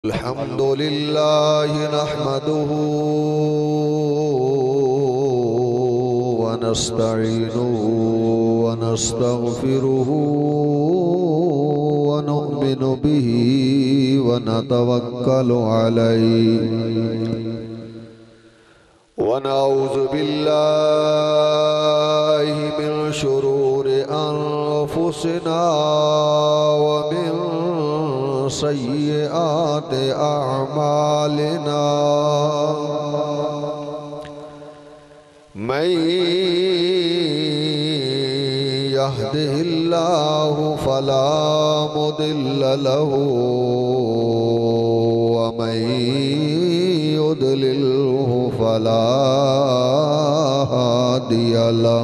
الحمد لله نحمده ونستعينه ونستغفره ونؤمن به ونتوكل عليه ونعوذ بالله من شرور أنفسنا ومن سيئات أعمالنا من يهده الله فلا مضل له ومن يضلله فلا هادي له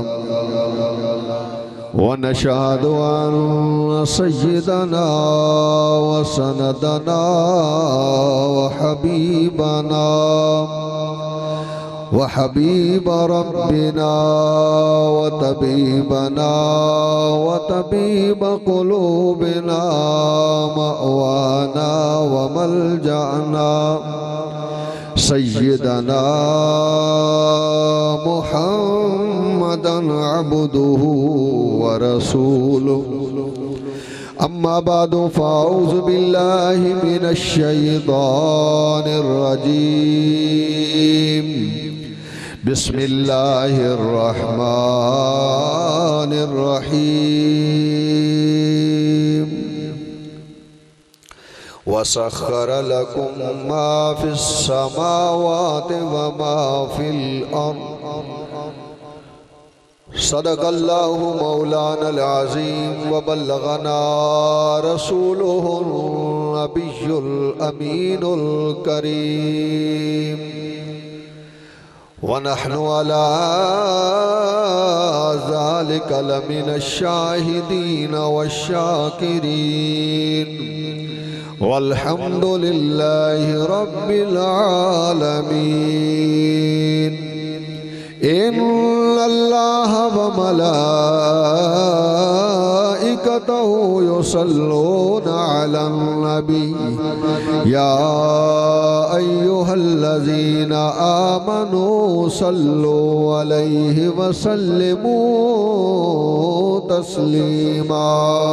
ونشهد أن سيدنا وسندنا وحبيب ربنا وطبيبنا وطبيب قلوبنا مأوانا وملجأنا سيدنا محمدًا عبده ورسوله أما بعد فأعوذ بالله من الشيطان الرجيم بسم الله الرحمن الرحيم وسخر لكم ما في السماوات وما في الأرض صدق الله مولانا العظيم وبلغنا رسوله النبي الأمين الكريم ونحن على ذلك لمن الشاهدين والشاكرين والحمد لله رب العالمين إن الله وملائكته يصلون على النبي يا أيها الذين آمنوا صلوا عليه وسلموا تسليما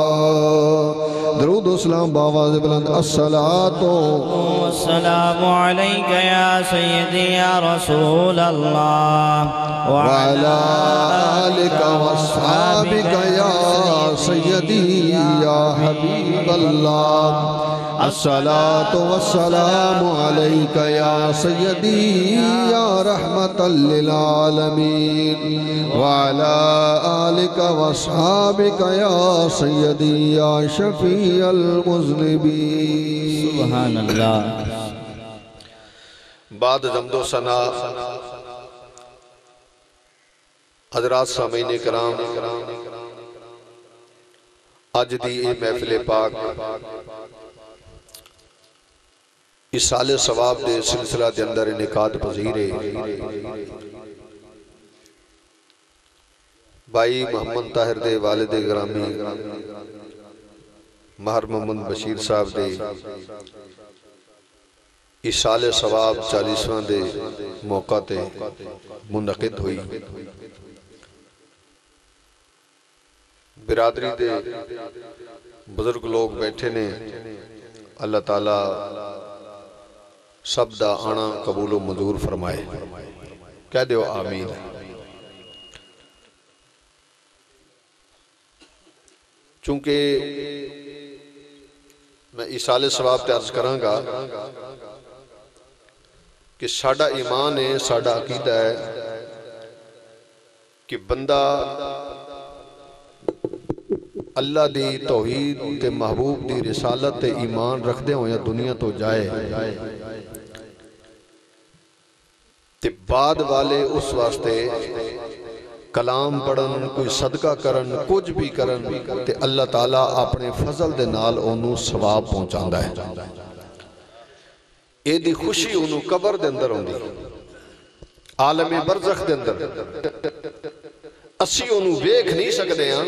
درود اسلام باواز بلند الصلاة والسلام عليك يا سيدي يا رسول الله وعلى آلك واصحابك يا سيدي يا حبيب الله الصلاة والسلام عليك يا سيدي يا رحمة للعالمين وعلى آلك واصحابك يا سيدي يا شفيع المذنبين سبحان اللہ. بعد حمد و ثنا حضرات سامعین کرام اج دی اے محفل پاک اِسال ثواب دے سلسلہ دے اندر انعقاد پذیر ہے. بھائی محمد طاہر دے والد گرامی مہر محمد بشیر صاحب دے اِسال ثواب 40واں دے موقع تے منعقد ہوئی. برادری دے بزرگ لوگ بیٹھے نے. اللہ تعالیٰ سب دا آنا قبول و منظور فرمائے. کہہ دیو آمین. چونکہ میں اِسال ثواب تے عرض کروں گا کہ ساڑھا ایمان ہے, ساڑھا عقیدہ ہے کہ بندہ اللہ دی توحید تے محبوب دی رسالت تے ایمان رکھ دے ہوں یا دنیا تو جائے تے بعد والے اس واسطے کلام پڑھن, کوئی صدقہ کرن, کچھ بھی کرن تے اللہ تعالیٰ اپنے فضل دے نال انہوں ثواب پہنچاندہ ہے. اے دی خوشی انہوں قبر دے اندر ہوندی, عالم برزخ دے اندر اسی انہوں ویکھ نہیں سکتے ہیں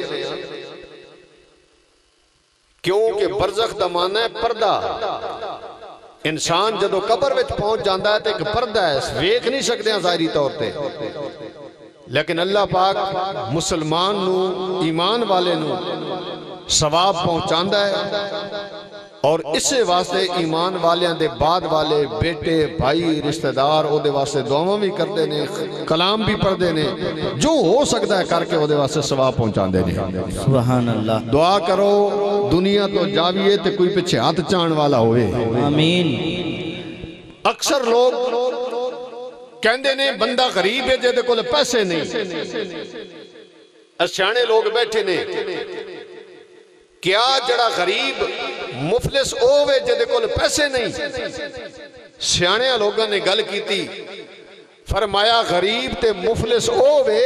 کیونکہ برزخ دا معنی ہے پردہ. انسان جدو قبر وچ پہنچ جاندہ ہے تو ایک پردہ ہے، ویکھ نہیں سکتے ہیں ظاہری طور تے، لیکن اللہ پاک مسلمان نو ایمان والے نو ثواب پہنچاندہ ہے، اور اسے واسطے ایمان والیاں دے بعد والے بیٹے بھائی رشتہ دار او دے واسطے دعاواں بھی کر دینے، کلام بھی پڑھ دینے، جو ہو سکتا ہے کر کے او دے واسطے ثواب پہنچان دینے۔ سبحان اللہ۔ دعا کرو دنیا تو جاویے تے کوئی پچھے ہاتھ چان والا ہوئے۔ آمین۔ اکثر لوگ کہندے نے بندہ غریب ہے جے کول پیسے نہیں، سیانے لوگ بیٹھے نے، کیا جڑا غریب مفلس ہوئے جے کول پیسے نہیں؟ سیانے لوگوں نے گل کیتی، فرمایا غریب تے مفلس ہوئے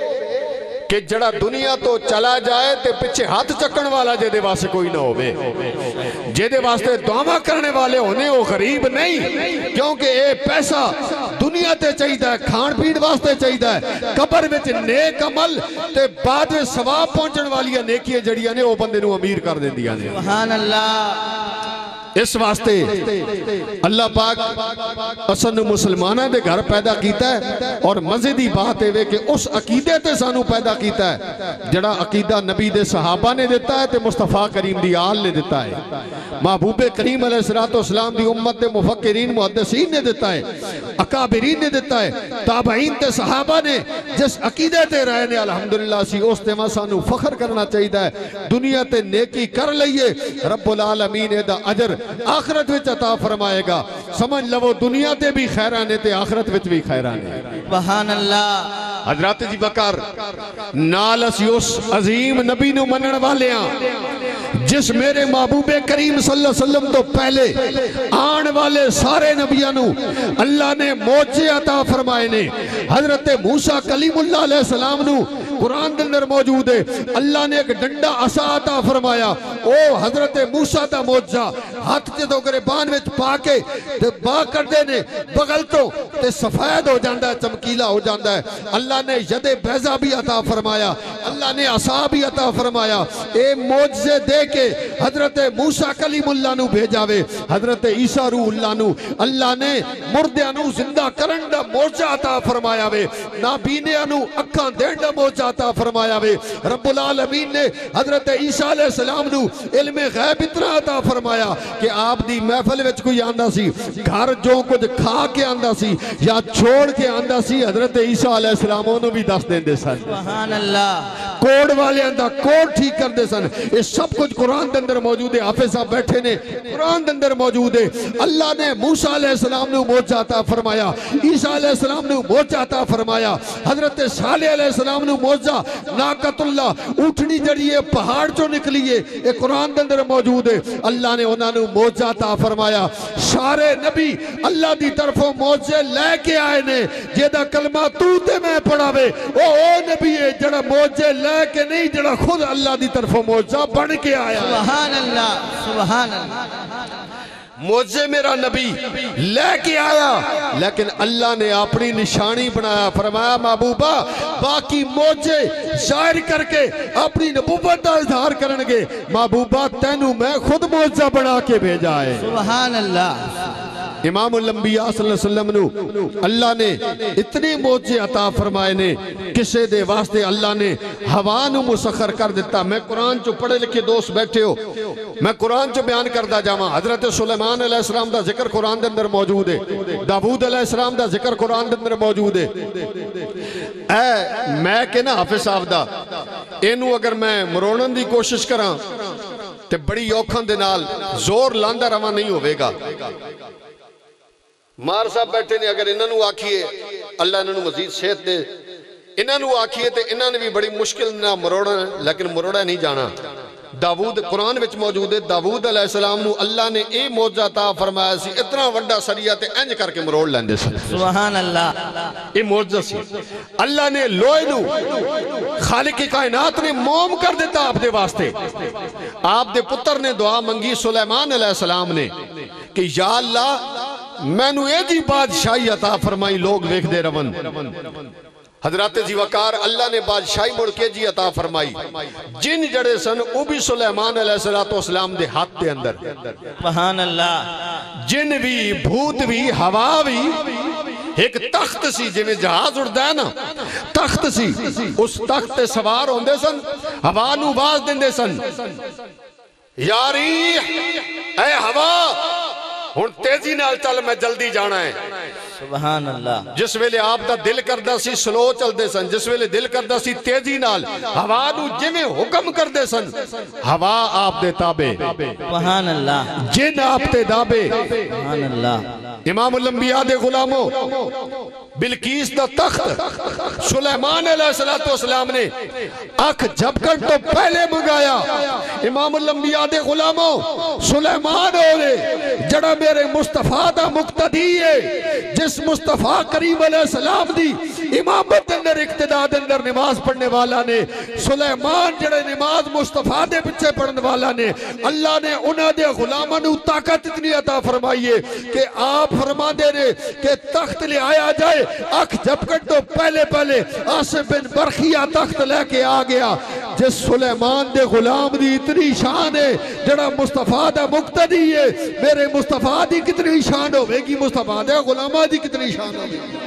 کہ جڑا دنیا تو چلا جائے تے پچھے ہاتھ چکن والا جے دے واسطے کوئی نہ ہوئے، جے دے واسطے دعویٰ کرنے والے ہونے وہ غریب نہیں، کیونکہ اے پیسہ دنیا تے چاہیدہ ہے، کھان پین واسطے چاہیدہ ہے، قبر وچ نیک عمل تے بعد میں ثواب پہنچن والی نیکیاں جڑیاں نے وہ بندے نو امیر کر دیں دیا نے۔ سبحان اللہ۔ اس واسطے اللہ پاک اسن مسلمانہ دے گھر پیدا کیتا ہے، اور مزیدی بات ہے کہ اس عقیدے تے سانو پیدا کیتا ہے جڑا عقیدہ نبی دے صحابہ نے دیتا ہے تے مصطفیٰ کریم دی آل نے دیتا ہے، محبوب کریم علیہ السلام دی امت دے مفکرین محدثین نے دیتا ہے، اکابرین نے دیتا ہے، تابعین تے صحابہ نے جس عقیدے تے رہے نے الحمدللہ سی اس تے سانو فخر کرنا چاہیدہ ہے، دنیا تے نیکی کر لئیے رب العالمین دا اجر آخرت وچ عطا فرمائے گا، سمجھ لو دنیا تے بھی خیرانے تے آخرت وچ بھی خیرانے۔ سبحان اللہ۔ حضرات جی بکر نالس یوس عظیم نبی نو منن والیاں جس میرے محبوب کریم صلی اللہ علیہ وسلم تو پہلے آن والے سارے نبیوں نو اللہ نے موجے عطا فرمائے نے، حضرت موسیٰ کلیم اللہ علیہ السلام نو قرآن دے اندر موجود ہے، اللہ نے ایک ڈنڈا عصا عطا فرمایا، او حضرت موسیٰ دا موجزہ ہاتھ جدو گریبان وچ پا کے با کر دینے بغل تو تے سفید ہو جاندہ ہے، چمکیلا ہو جاندہ ہے، اللہ نے ید بیضہ بھی عطا فرمایا، اللہ نے عصا بھی عطا فرمایا، اے موجزے دے کے حضرت موسیٰ کلیم اللہ نو بھیجاوے، حضرت عیسیٰ روح اللہ نو اللہ نے مردیاں نو زندہ کرن دا موجزہ عطا فرمایا وے، نابینیاں نو اکھاں دین دا موجزہ عطا فرمایا وے، رب العالمین نے حضرت عیسیٰ علیہ السلام نو علم غیب اتنا عطا فرمایا کہ آپ دی محفل وچ کوئی آندہ سی گھر جو کچھ کھا کے آندہ سی یا چھوڑ کے آندہ سی حضرت عیسیٰ علیہ السلام انہوں بھی دست دیں دے سن، سبحان اللہ۔ کوڑ والے اندہ کوڑ ٹھیک کر دے سن، یہ سب کچھ قرآن دے اندر موجود ہے، حافظ صاحب بیٹھے نے قرآن دے اندر موجود ہے، اللہ نے موسیٰ علیہ السلام نے موجزہ عطا فرمایا، عیسیٰ علیہ السلام نے موجزہ عطا فرمایا، حضرت صالح علیہ السلام نے موجزہ ناقت اللہ اٹھنی جڑیے پہاڑ جو نکلیے یہ قرآن دے اندر موجود ہے، اللہ نے انہوں نے موجزہ عطا فرمایا، سارے نبی اللہ دی طرفوں موجزے لے کے آئے نے، جیدہ کلمہ تو تے میں پڑھاوے او نبی ہے جڑا موجزے لے کے نہیں جڑا خود اللہ دی طرفوں موجزہ بن کے آیا، سبحان اللہ، سبحان اللہ۔ موجزے میرا نبی لے کے آیا، لیکن اللہ نے اپنی نشانی بنایا، فرمایا محبوبہ باقی موجزے ظاہر کر کے اپنی نبوت دا اظہار کرنگے، محبوبہ تینوں میں خود موجزہ بنا کے بھیجا ہے، سبحان اللہ۔ امام الانبیاء صلی اللہ علیہ وسلم نو اللہ نے اتنی موجزے عطا فرمائے نے، کسے دے واسطے اللہ نے ہوا نو مسخر کر دیتا۔ میں قرآن چو پڑھے لکھے دوست بیٹھے ہو، میں قرآن چو بیان کردہ جاما، حضرت سلیمان علیہ السلام دا ذکر قرآن دے اندر موجود ہے، داود علیہ السلام دا ذکر قرآن دے اندر موجود ہے۔ اے میں کہ نا حافظ صاحب دا اینو اگر میں مروڑن دی کوشش کراں تے بڑی اوکھن دے نال زور لاندہ رواں نہیں ہوئے گا۔ مار صاحب بیٹھے نے اگر انہوں نے آکھیے اللہ انہوں نے مزید صحت دے، انہوں نے آکھیے تے انہوں نے بھی بڑی مشکل نہ مروڑا ہے، لیکن مروڑا نہیں جانا۔ داود قرآن وچ موجود ہے، داود علیہ السلام نو اللہ نے اے موجزہ عطا فرمایا سی، اتنا وڈا سریہ تے انج کر کے مروڑ لیندے سن، سبحان اللہ۔ اے موجزہ سی۔ اللہ نے لوئے نو خالق کائنات نے موم کر دیتا آپ دے واسطے، آپ دے پتر نے دعا منگی سلیمان علیہ السلام نے کہ یا اللہ میں نو اے جی بادشاہی عطا فرمائی لوگ ویکھ دے رون، حضرات زیوکار اللہ نے بادشاہی مڑ کے جی عطا فرمائی جن جڑے سن او بھی سلیمان علیہ السلام دے ہاتھ دے اندر سبحان اللہ جن بھی بھوت بھی ہوا بھی ایک تخت سی جنہیں جہاز اڑتا ہے نا تخت سی اس تخت تے سوار ہوندے سن ہوا نو باز دیندے سن یاری اے ہوا ہن تیزی نال چل میں جلدی جانا ہے سبحان اللہ جس ویلے آپ دا دل کردہ سی سلو چل دے سن جس ویلے دل کردہ سی تیزی نال ہوا نو جویں حکم کر دے سن ہوا آپ دے تابے سبحان اللہ جن آپ تے دابے سبحان اللہ امام الانبیاء دے غلاموں بلقیس دا تخت سلیمان علیہ السلام نے آنکھ جھپکر تو پہلے منگایا امام الانبیاء دے غلاموں سلیمان ہوئے جڑا میرے مصطفیٰ دا مقتدی ہے جس مصطفیٰ کریم علیہ السلام دی امامت اندر اقتداء اندر نماز پڑھنے والا نے سلیمان جڑے نماز مصطفیٰ دے پچھے پڑھنے والا نے اللہ نے انہاں دے غلاموں نے طاقت اتنی عطا فرمائیے کہ آپ فرما دے رہے کہ تخت لے آیا جائے آنکھ جھپکر تو پہلے آصف بن برخیہ تخت لے کے آ گیا جس سلیمان دے غلام دی اتنی شان ہے جڑا مصطفیٰ دا مقتدی ہے میرے مصطفیٰ دی کتنی شان ہوئے گی مصطفیٰ دے غلامہ دی کتنی شان ہوئے گی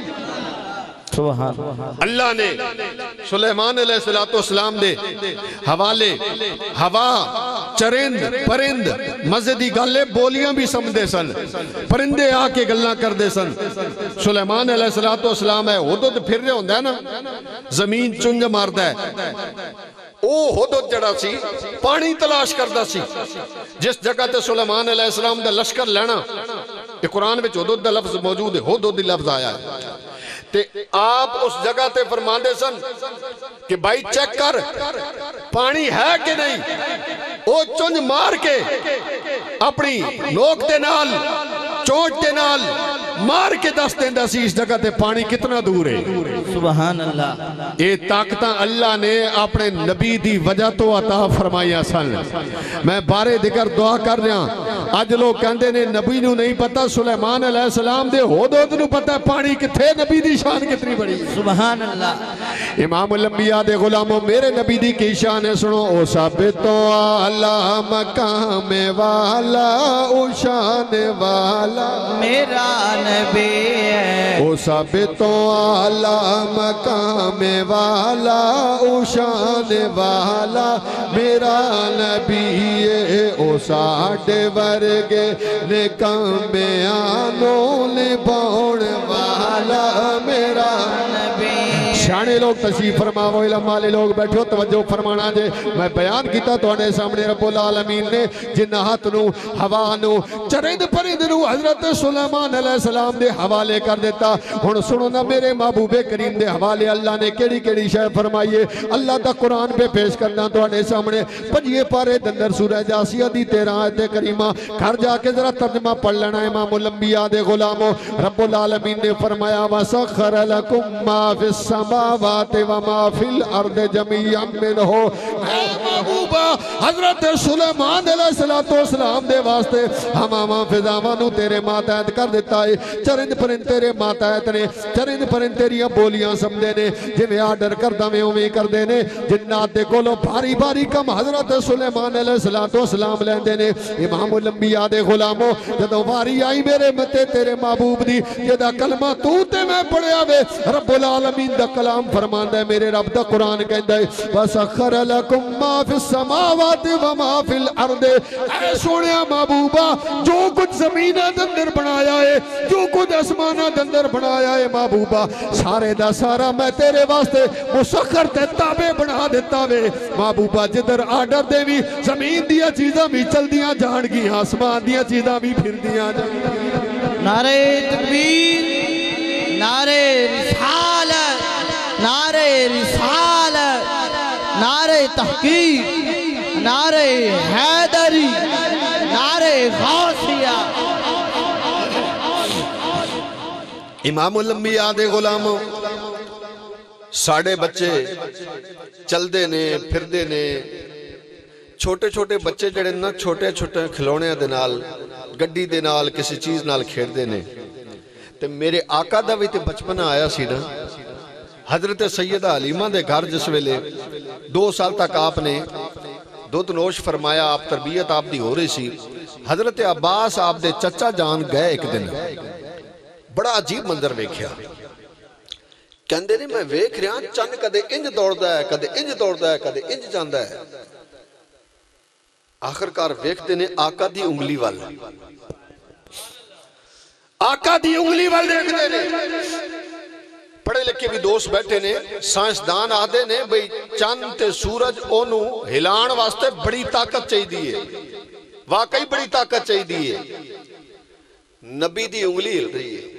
اللہ نے سلیمان علیہ السلام دے حوالے ہوا چرند پرند مزدی گالے بولیاں بھی سمدے سن پرندے آ کے گلنا کر دے سن سلیمان علیہ السلام ہے حدود پھر رہے ہوندہ ہے نا زمین چنج ماردہ ہے او حدود جڑا سی پانی تلاش کردہ سی جس جگہ تے سلیمان علیہ السلام دا لشکر لینا یہ قرآن میں حدود دا لفظ موجود ہے حدود دا لفظ آیا ہے تے آپ اس جگہ تے فرماندے سن کہ بھائی چیک کر پانی ہے کہ نہیں او چنج مار کے اپنی نوک دے نال چونٹ دے نال مار کے دست دیندہ سی اس جگہ تے پانی کتنا دور ہے سبحان اللہ اے طاقتاں اللہ نے اپنے نبی دی وجہ تو عطا فرمایا سن میں بارے دکر دعا کر رہا آج لوگ کہندے نے نبی نو نہیں پتا سلیمان علیہ السلام دے حدود نو پتا پانی کتھے نبی دی شان کتنی بڑی سبحان اللہ امام الانبیاء دے غلاموں میرے نبی دی کی شان ہے سنو او ثابتو اعلیٰ مقام والا او شان والا میرا نبی ہے او ثابتو اعلیٰ مقام والا او شان والا میرا نبی ہے او ساڑھے ورگے نکمیانوں نے بوڑ والا میرا نبی شانے لوگ تشریف فرماو علم والے لوگ بیٹھو توجہ فرمانا جے میں بیان کیتا تو انے سامنے رب العالمین نے جنہات نو ہوا نو چرند پرند نو حضرت سلیمان علیہ السلام دے حوالے کر دیتا ہن سنو نا میرے محبوب کریم دے حوالے اللہ نے کیڑی کیڑی شے فرمائیے اللہ دا قرآن پہ پیش کرنا تو انے سامنے پجیے پارے دندر سورہ جاسیہ دی 13 آیت کریمہ گھر جا کے ذرا ترجمہ پڑھ لینا امام الانبیاء دے غلاموں رب العالمین نے فرمایا وَسَخَّرَ لَكُمْ مَا فِي السَّمَاوَاتِ وَمَا فِي الْأَرْضِ جَمِيعًا مِّنْهُ اے محبوبہ حضرت سلیمان علیہ السلام دے واسطے ہماما فضاوانو تیرے ماتحت کر دیتا ہے چرند پرند تیرے ماتحت نے چرند پرند تیریاں بولیاں سمدے نے جنہیں آڈر کردہ میں اومی کر دینے جنات دے کولو بھاری بھاری کم حضرت سلیمان علیہ السلام لیندے نے امام الانبیاء دے غلاموں جدو واری آئی میرے متے تیرے محبوب دی جدہ کلمہ تو تے میں پڑھے آوے رب العالمین دا کلام فرمان دے میرے رب دا قرآن کہندہ ہے وَسَخَّرَ لَكُمْ مَا فِي السَّمَاوَاتِ وَمَا فِي الْأَرْضِ اے سونیا محبوبہ جو کچھ زمینہ دندر بنایا ہے جو کچھ اسمانہ دندر بنایا ہے محبوبہ سارے دا سارا میں تیرے واسطے مسخر تے تابع بنا دیتا وے محبوبہ جدر آڈر دے بھی زمین دیا چیزاں بھی چل دیا جان گیا آسمان دیا چیزاں بھی پھر دیا جان گیا نعرہ تکبیر نعرہ رسالت نعرہ رسالت نعرہ تحقیق نعرہ حیدری نعرہ غوثیہ امام الانبیاء دے غلاموں ساڑھے بچے چل دے نے پھر دے نے چھوٹے چھوٹے بچے جڑے نا چھوٹے چھوٹے کھلونے دے نال گڈی دے نال کسی چیز نال کھیڑ دے نے تے میرے آقا دا بھی تے بچپنا آیا سی نا حضرت سیدہ حلیمہ دے گھر جس ویلے 2 سال تک آپ نے دودھ نوش فرمایا، آپ تربیت آپ دی ہو رہی سی۔ حضرت عباس آپ دے چچا جان گئے ایک دن، بڑا عجیب منظر ویکھیا، کہندے نے میں ویکھ رہا چند کدے انج دوڑدا ہے، کدے انج دوڑدا ہے، کدے انج جاندا ہے۔ آخرکار ویکھدے نے آقا دی انگلی وال، آقا دی انگلی وال دیکھدے نے۔ پڑھے لکھے بھی دوست بیٹھے نے، سائنسدان آدھے نے بھئی چند تے سورج اونو ہلان واسطے بڑی طاقت چاہی دیئے، واقعی بڑی طاقت چاہی دیئے۔ نبی دی انگلی ہل رہی ہے،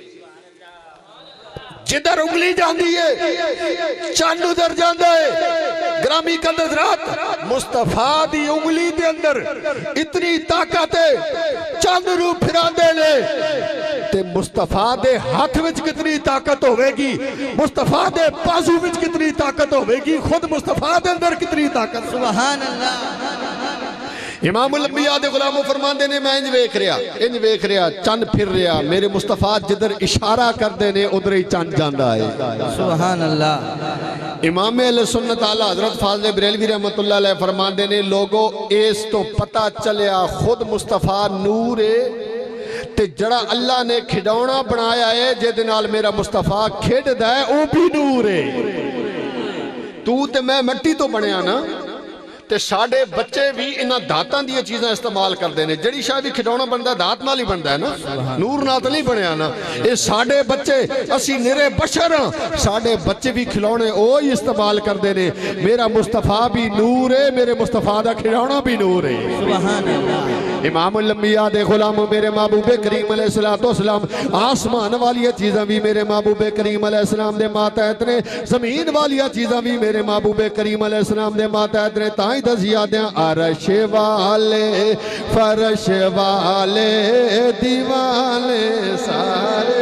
جدھر انگلی جان دیئے چند ادھر جان دائے۔ گرامی قدر حضرات، مصطفیٰ دی انگلی دے اندر اتنی طاقت ہے، چند رو پھران دے لے تے مصطفیٰ دے ہاتھ وچ کتنی طاقت ہوئے گی، مصطفیٰ دے بازو وچ کتنی طاقت ہوئے گی، خود مصطفیٰ دے اندر کتنی طاقت۔ سبحان اللہ۔ امام الانبیاء دے غلاموں فرمان دینے میں انج ویکھ رہا چند پھر رہا، میرے مصطفیٰ جدھر اشارہ کر دینے ادھر ہی چند جاندہ ہے۔ سبحان اللہ۔ امام علیہ سنت تعالیٰ حضرت فاضل بریلوی رحمت اللہ علیہ فرمان دینے لوگوں اس تو پتہ چلیا خود مصطفیٰ نور ہے تے جڑا اللہ نے کھڈونا بنایا ہے جدنال میرا مصطفیٰ کھڈ دا ہے او بھی نور ہے۔ تو تے میں مٹی تو بنیا نا تے ساڑھے بچے بھی انہاں دھاتاں دیا چیزیں استعمال کر دینے، جڑی شاہ بھی کھڈونا بندہ دھات نال ہی بندہ ہے نا، نور نات نہیں بنیا نا۔ اے ساڑھے بچے اسی نرے بشر ہیں، ساڑھے بچے بھی کھلونے اوہی استعمال کر دینے۔ میرا مصطفیٰ بھی نور ہے، میرے مصطفیٰ دا کھڈونا بھی نور ہے۔ سبحان اللہ۔ امام الانبیاء دے غلاموں میرے محبوب کریم علیہ السلام، آسمان والی چیزاں بھی میرے محبوب کریم علیہ السلام دے ماتحت نے، زمین والی چیزاں بھی میرے محبوب کریم علیہ السلام دے ماتحت نے۔ تائیں دزیا دیں عرش والے فرش والے دیوانے سارے،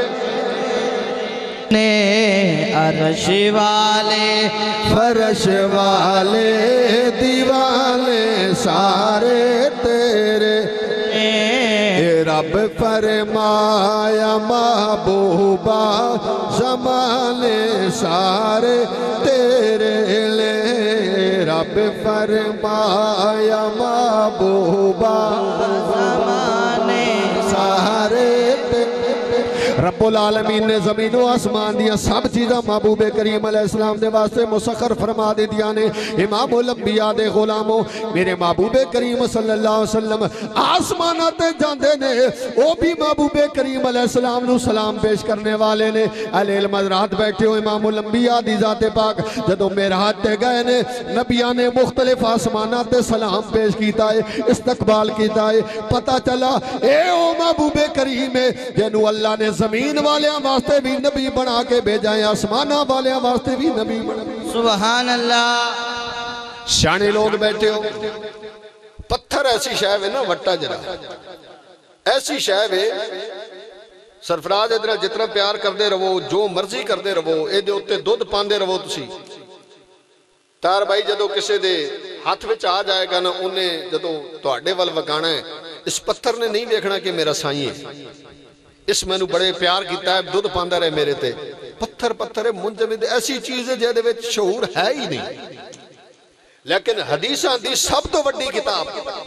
عرش والے فرش والے دیوانے سارے تیرے۔ اے رب فرمایا محبوبہ زمانے سارے تیرے لے، رب فرمایا محبوبہ زمانے سارے تیرے۔ رب العالمین نے زمین و آسمان دیا سب چیزاں محبوب کریم علیہ السلام دے واسطے مسخر فرما دے دیا نے۔ امام الانبیاء دے غلاموں میرے محبوب کریم صلی اللہ علیہ وسلم آسماناتے جاندے نے، وہ بھی محبوب کریم علیہ السلام نو سلام پیش کرنے والے نے۔ علیہ المدرات بیٹھے ہو امام الانبیاء دی ذات پاک جدو میرات تے گئے نے، نبیان نے مختلف آسماناتے سلام پیش کیتا ہے، استقبال کیتا ہے۔ پتہ چلا اے او محبوب کریم ہے جنہوں اللہ نے زمین والے واسطے بھی نبی بنا کے بھیجائیں، آسمانہ والے واسطے بھی نبی بنا۔ سبحان اللہ۔ سیانے لوگ بیٹھے ہو، پتھر ایسی شے نا وٹا جرا، ایسی شے سرفراز ادھر جتنا پیار کر دے رہو، جو مرضی کر دے رہو، اے دے اتے دودھ پاندے رہو تسی۔ تار بھائی جدو کسے دے ہاتھ وچ آ جائے گا نا، انہیں جدو تواڈے ول وگانا ہے، اس پتھر نے نہیں دیکھنا کہ میرا سائیں ہے، اس میں نو بڑے پیار کیتا ہے، دودھ پاندہ رہے میرے تے۔ پتھر منجمد ایسی چیز ہے جہدے وچ شعور ہے ہی نہیں، لیکن حدیثاں دی سب تو وڈی کتاب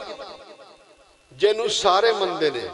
جنوں سارے مندے نے،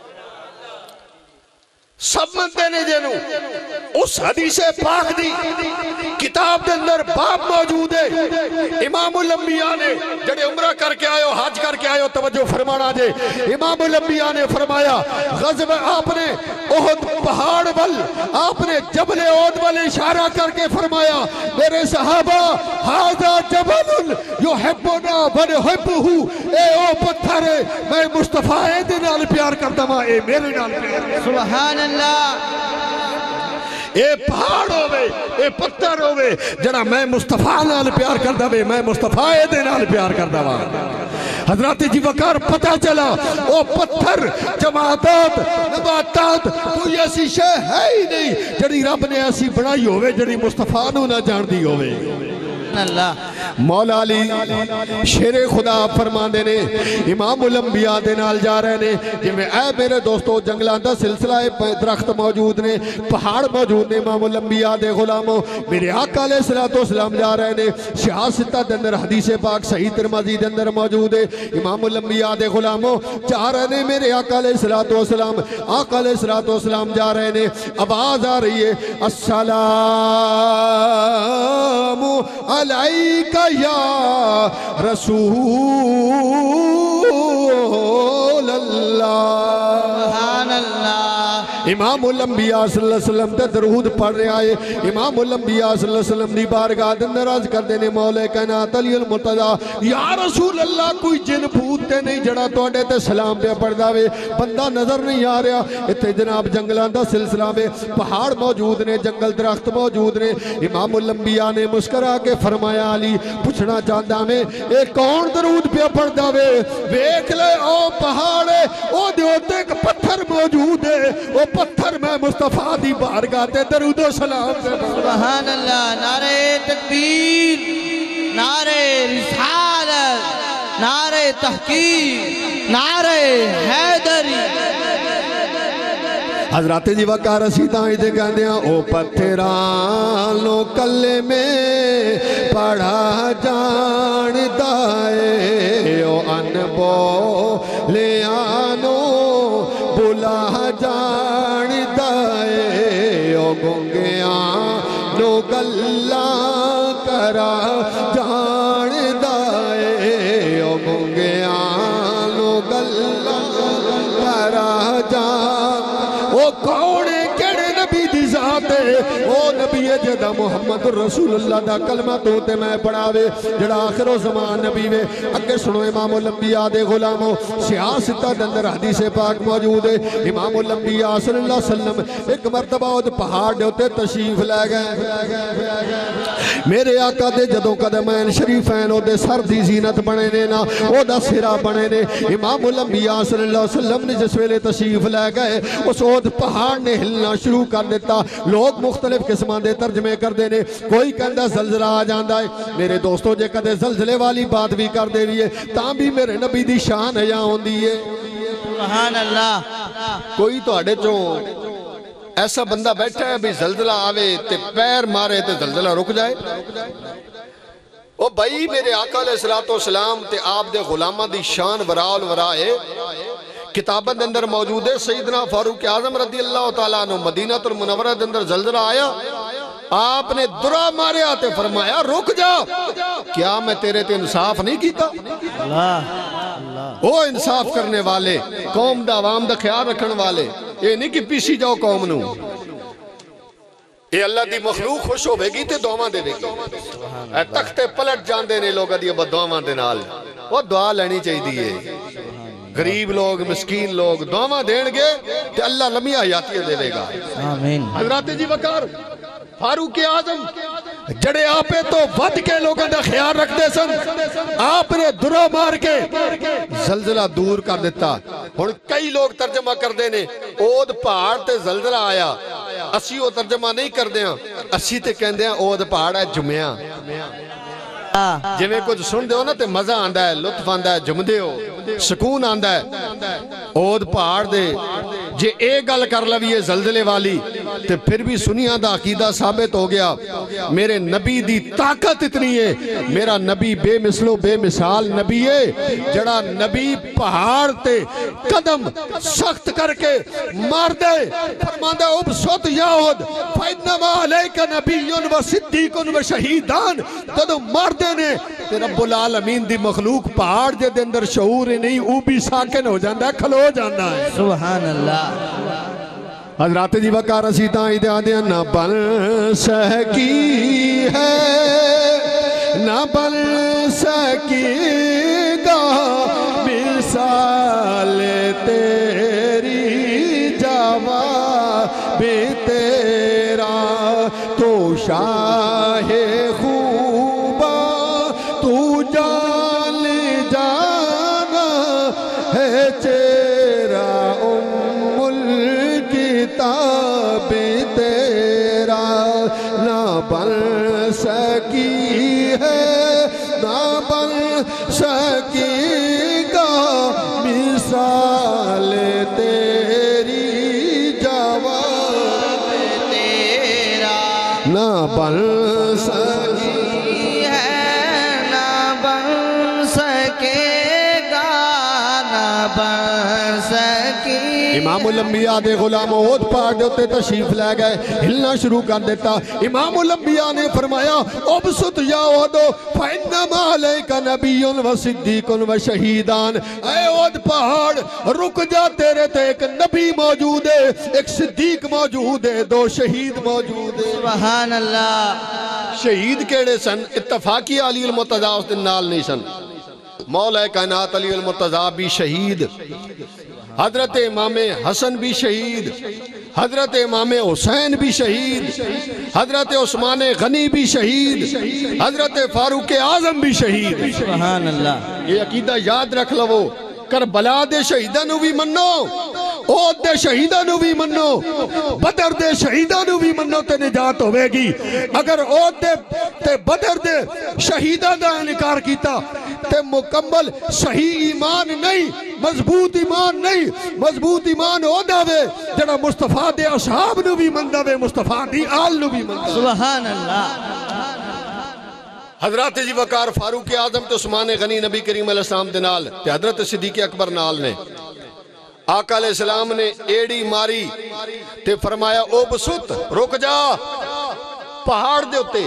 سب مندے نے جنوں، اس حدیث پاک دی کتاب دے اندر باب موجود ہے۔ امام الانبیاء نے جڑے عمرہ کر کے آئے ہو، حج کر کے آئے ہو، توجہ فرمانا جے، امام الانبیاء نے فرمایا غزوہ آپ نے احد پہاڑ بل، آپ نے جبل احد بل اشارہ کر کے فرمایا میرے صحابہ ھذا جبل یحبنا ونحبہ، اے او پتھر میں مصطفیٰ دے نال پیار کرتا ہوں، اے میرے نال پیار۔ سبحان اللہ۔ اے پہاڑ ہوئے، اے پتھر ہوئے، جڑا میں مصطفیٰ نال پیار کرتا ہوئے، میں مصطفیٰ دے نال پیار کرتا ہوں۔ حضرات جی وقار پتہ چلا او پتھر جماعتات نباتات کوئی ایسی شے ہے ہی نہیں جڑی رب نے ایسی بنائی ہوئے جڑی مصطفیٰ نو نہ جان دی ہوئے۔ اللہ مولا علی شیر خدا فرماندے نے امام الانبیاء دے نال جا رہے نے جویں اے میرے دوستو جنگلاں دا سلسلہ درخت موجود نے پہاڑ موجود نے امام الانبیاء دے غلاموں میرے آقا علیہ السلام جا رہے نے سیاستہ دے اندر حدیث پاک صحیح ترمذی دے اندر موجود ہے امام الانبیاء دے غلاموں جا رہے نے میرے آقا علیہ السلام آقا علیہ السلام جا رہے نے آواز آ رہی ہے السلام علیکہ یا رسول اللہ سبحان اللہ امام الانبیاء صلی اللہ علیہ وسلم تے درود پڑھ رہے آئے امام الانبیاء صلی اللہ علیہ وسلم دی بارگاہ دے اندر عرض کر دینے مولا کائنات علی المرتضی یا رسول اللہ کوئی جن بھوت تے نہیں جڑا توڑے تے سلام پہ پڑھ داوے بندہ نظر نہیں آ رہا اتنے جناب جنگلان دا سلسلہ میں پہاڑ موجود نے جنگل درخت موجود نے امام الانبیاء نے مسکرا کے فرمایا علی پوچھنا چاہتا میں ایک کون درود پہ پڑھ داوے ویکھ لے او پہاڑے او دیوتے ایک پتھر موجود ہے او پتھر میں مصطفیٰ دی بارگاہ تے درود و سلام سے سبحان اللہ نعرہ تکبیر نعرہ رسالت نعرہ تحقیق نعرہ حیدری حضرات جی وقار رسیدہ ایدے کہنے ہیں او پتھرانو کلے میں پڑھا جان دائے او انبو لیانو بلا جان دائے او گنگیانو گلہ کرا جان دائے او گنگیانو گلہ کرا جان او کونے کڑے نبی دی ذات ہے او نبی جدہ محمد رسول اللہ دا کلمہ توتے میں پڑھاوے جڑا آخر و زمان نبی وے اگے سنو امام الانبیاء دے غلاموں سیاستہ دندر حدیث پاک موجود ہے امام الانبیاء صلی اللہ علیہ وسلم ایک مرتبہ او پہاڑ دے ہوتے تشریف لے گئے میرے آقا دے جدوں قدمین شریفین او دے سر دی زینت بنے نے نا او دا سرا بنے نے امام الانبیاء صلی اللہ علیہ وسلم نے جس ویلے تشریف لے گئے اس او پہاڑ نے ہلنا شروع کر دیتا لوگ مختلف قسمان دے ترجمے کر دینے کوئی کہندہ زلزلہ آ جاندہ ہے میرے دوستو جے کہتے زلزلے والی بات بھی کر دے رہی ہے تاں بھی میرے نبی دی شان ہے یا ہوندی ہے سبحان اللہ کوئی تو اڑے چوں ایسا بندہ بیٹھا ہے بھی زلزلہ آوے تے پیر مارے تے زلزلہ رک جائے او بھائی میرے آقا علیہ السلام تے آپ دے غلامہ دی شان ورال ورائے کتابت اندر موجود ہے سیدنا فاروق اعظم رضی اللہ تعالیٰ عنہ مدینہ المنورہ اندر زلزلہ آیا آپ نے درہ مارے آتے فرمایا رک جا کیا میں تیرے تے انصاف نہیں کیتا او انصاف کرنے والے قوم دا عوام دا خیال رکھن والے یہ نہیں کہ پیسی جاؤ قوم نو یہ اللہ دی مخلوق خوش ہو بے گی تے دعوان دے گی اے تختے پلٹ جان دینے لوگ دی دعوان دے نال وہ دعا لینی چاہی دیئے غریب لوگ مسکین لوگ دعوان دین گے تے اللہ لمحہ حیاتیہ دے گا آمین حضرات جی وقار فاروق اعظم جڑے آپے تو ود کے لوگوں دا خیال رکھ دے سن آپ نے درہ مار کے زلزلہ دور کر دیتا اور کئی لوگ ترجمہ کر دینے اود پہاڑ تے زلزلہ آیا اسی وہ ترجمہ نہیں کر دیا اسی تے کہندے ہیں اود پہاڑ ہے جمعہ جنہیں کچھ سن دے ہو نا تے مزہ آندہ ہے لطف آندہ ہے جم دے ہو سکون آندہ ہے اود پہاڑ دے جے ایک گل کر لویے زلزلے والی تے پھر بھی سنیاں دا عقیدہ ثابت ہو گیا میرے نبی دی طاقت اتنی ہے میرا نبی بے مثل و بے مثال نبی ہے جڑا نبی پہاڑ تے قدم سخت کر کے مار دے فرماندہ ابسط یاہد فَإِنَّمَا عَلَيْكَ نَبِيٌّ وَصِدِّقٌ وَشَہِیدان تدو مار دینے تے رب العالمین دی مخلوق پہاڑ جے دے اندر شعور نہیں او بھی ساکن ہو جاندہ ہے کھلو جاندہ ہے سبحان اللہ حضرات جی وقار رسیدہ ایدے آدھے نہ بن سکی ہے نہ بن سکی گا مثال تیری جواب تیرا تو شاہ خوبا تو جان جانا ہے چیرا کتاب تیرا نہ بن سکی ہے سکے گا مثال تیری جواب تیرا نہ بن سکی ہے نہ بن سکے گا نہ بن سکی امام الانبیاء دے غلام احد پہاڑ دے ہوتے تشریف لے گئے ہلنا شروع کر دیتا امام الانبیاء نے فرمایا ابسط یا احد فإنما علیک نبی و صدیق و شہیدان اے احد پہاڑ رک جا تیرے تے ایک نبی موجود ہے ایک صدیق موجود ہے دو شہید موجود ہے سبحان اللہ شہید کیڑے سن اتفاقی علی المرتضیٰ اس دن نال نہیں سن مولا کائنات علی المرتضیٰ بھی شہید حضرت امام حسن بھی شہید حضرت امام حسین بھی شہید حضرت عثمان غنی بھی شہید حضرت فاروق اعظم بھی شہید سبحان اللہ یہ عقیدہ یاد رکھ لو کربلا دے شہیداں نو بھی منو احد دے شہیداں نو بھی منو بدر دے شہیداں نو بھی منو تے نجات ہوئے گی اگر احد دے تے بدر دے شہیداں دا انکار کیتا تے مکمل صحیح ایمان نہیں مضبوط ایمان نہیں مضبوط ایمان ہو داوے جڑا مصطفیٰ دے اصحاب نو بھی من داوے مصطفیٰ دی آل نو بھی من داوے سبحان اللہ حضرت جی وقار فاروق اعظم تے عثمان غنی نبی کریم علیہ السلام دے نال تے حضرت صدیق اکبر نال نے آقا علیہ السلام نے ایڑی ماری تے فرمایا او بسط رک جا پہاڑ دے ہوتے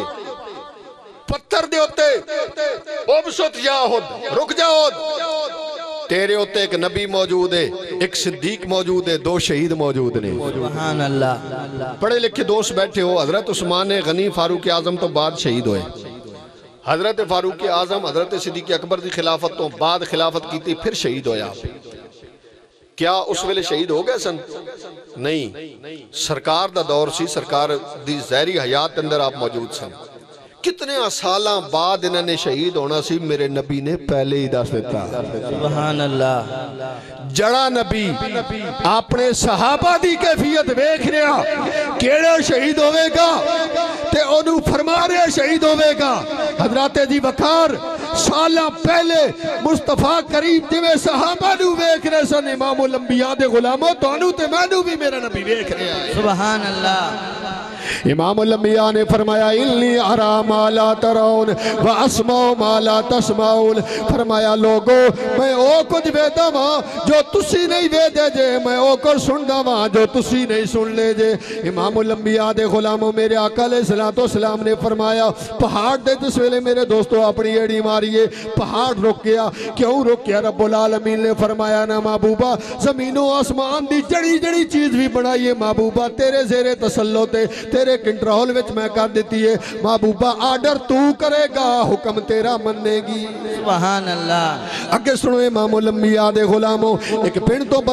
پتھر دے ہوتے او بسط یا احد رک جا احد تیرے ہوتے ایک نبی موجود ہے ایک صدیق موجود ہے دو شہید موجود نے سبحان اللہ پڑھے لکھے دوست بیٹھے ہو حضرت عثمان غنی فاروق اعظم تو بعد شہید ہوئے حضرت فاروق اعظم حضرت صدیق اکبر دی خلافت تو بعد خلافت کی تھی پھر شہید ہویا کیا اس ویلے شہید ہو گئے سن نہیں سرکار دا دور سی سرکار دی زہری حیات اندر آپ موجود سن کتنے سالاں بعد انہوں نے شہید ہونا سی میرے نبی نے پہلے ہی دس دیتا سبحان اللہ جڑا نبی اپنے صحابہ دی کیفیت ویکھ رہا کیڑے شہید ہوئے گا تے انہوں فرما رہے شہید ہوئے گا حضرات جی وقار سالاں پہلے مصطفیٰ کریم جویں صحابہ نو ویکھ رہے سن امام الانبیاء دے غلاموں تانوں تے مینوں بھی میرا نبی ویکھ رہا ہے سبحان اللہ امام الانبیاء نے فرمایا انی ارا ما لا ترون و اسمع ما لا تسمعون فرمایا لوگو میں او کچھ ویدا ہاں جو تسی نہیں ویدے جے میں او کچھ سندا ہاں جو تسی نہیں سن لے جے امام الانبیاء دے غلاموں میرے آقا علیہ السلام نے فرمایا پہاڑ دے جس ویلے میرے دوستو اپنی ایڑی ماریے پہاڑ رک گیا کیوں رک گیا رب العالمین نے فرمایا نا محبوبہ زمین و آسمان دی جڑی جڑی چیز بھی بنائیے محبوبہ تیرے زیر تسلط تیرے کنٹرول وچ میں کر دیتی ہے محبوبہ آرڈر تو کرے گا حکم تیرا مننے گی سبحان اللہ اگے سنو امام الانبیاء دے غلاموں ایک پنڈ تو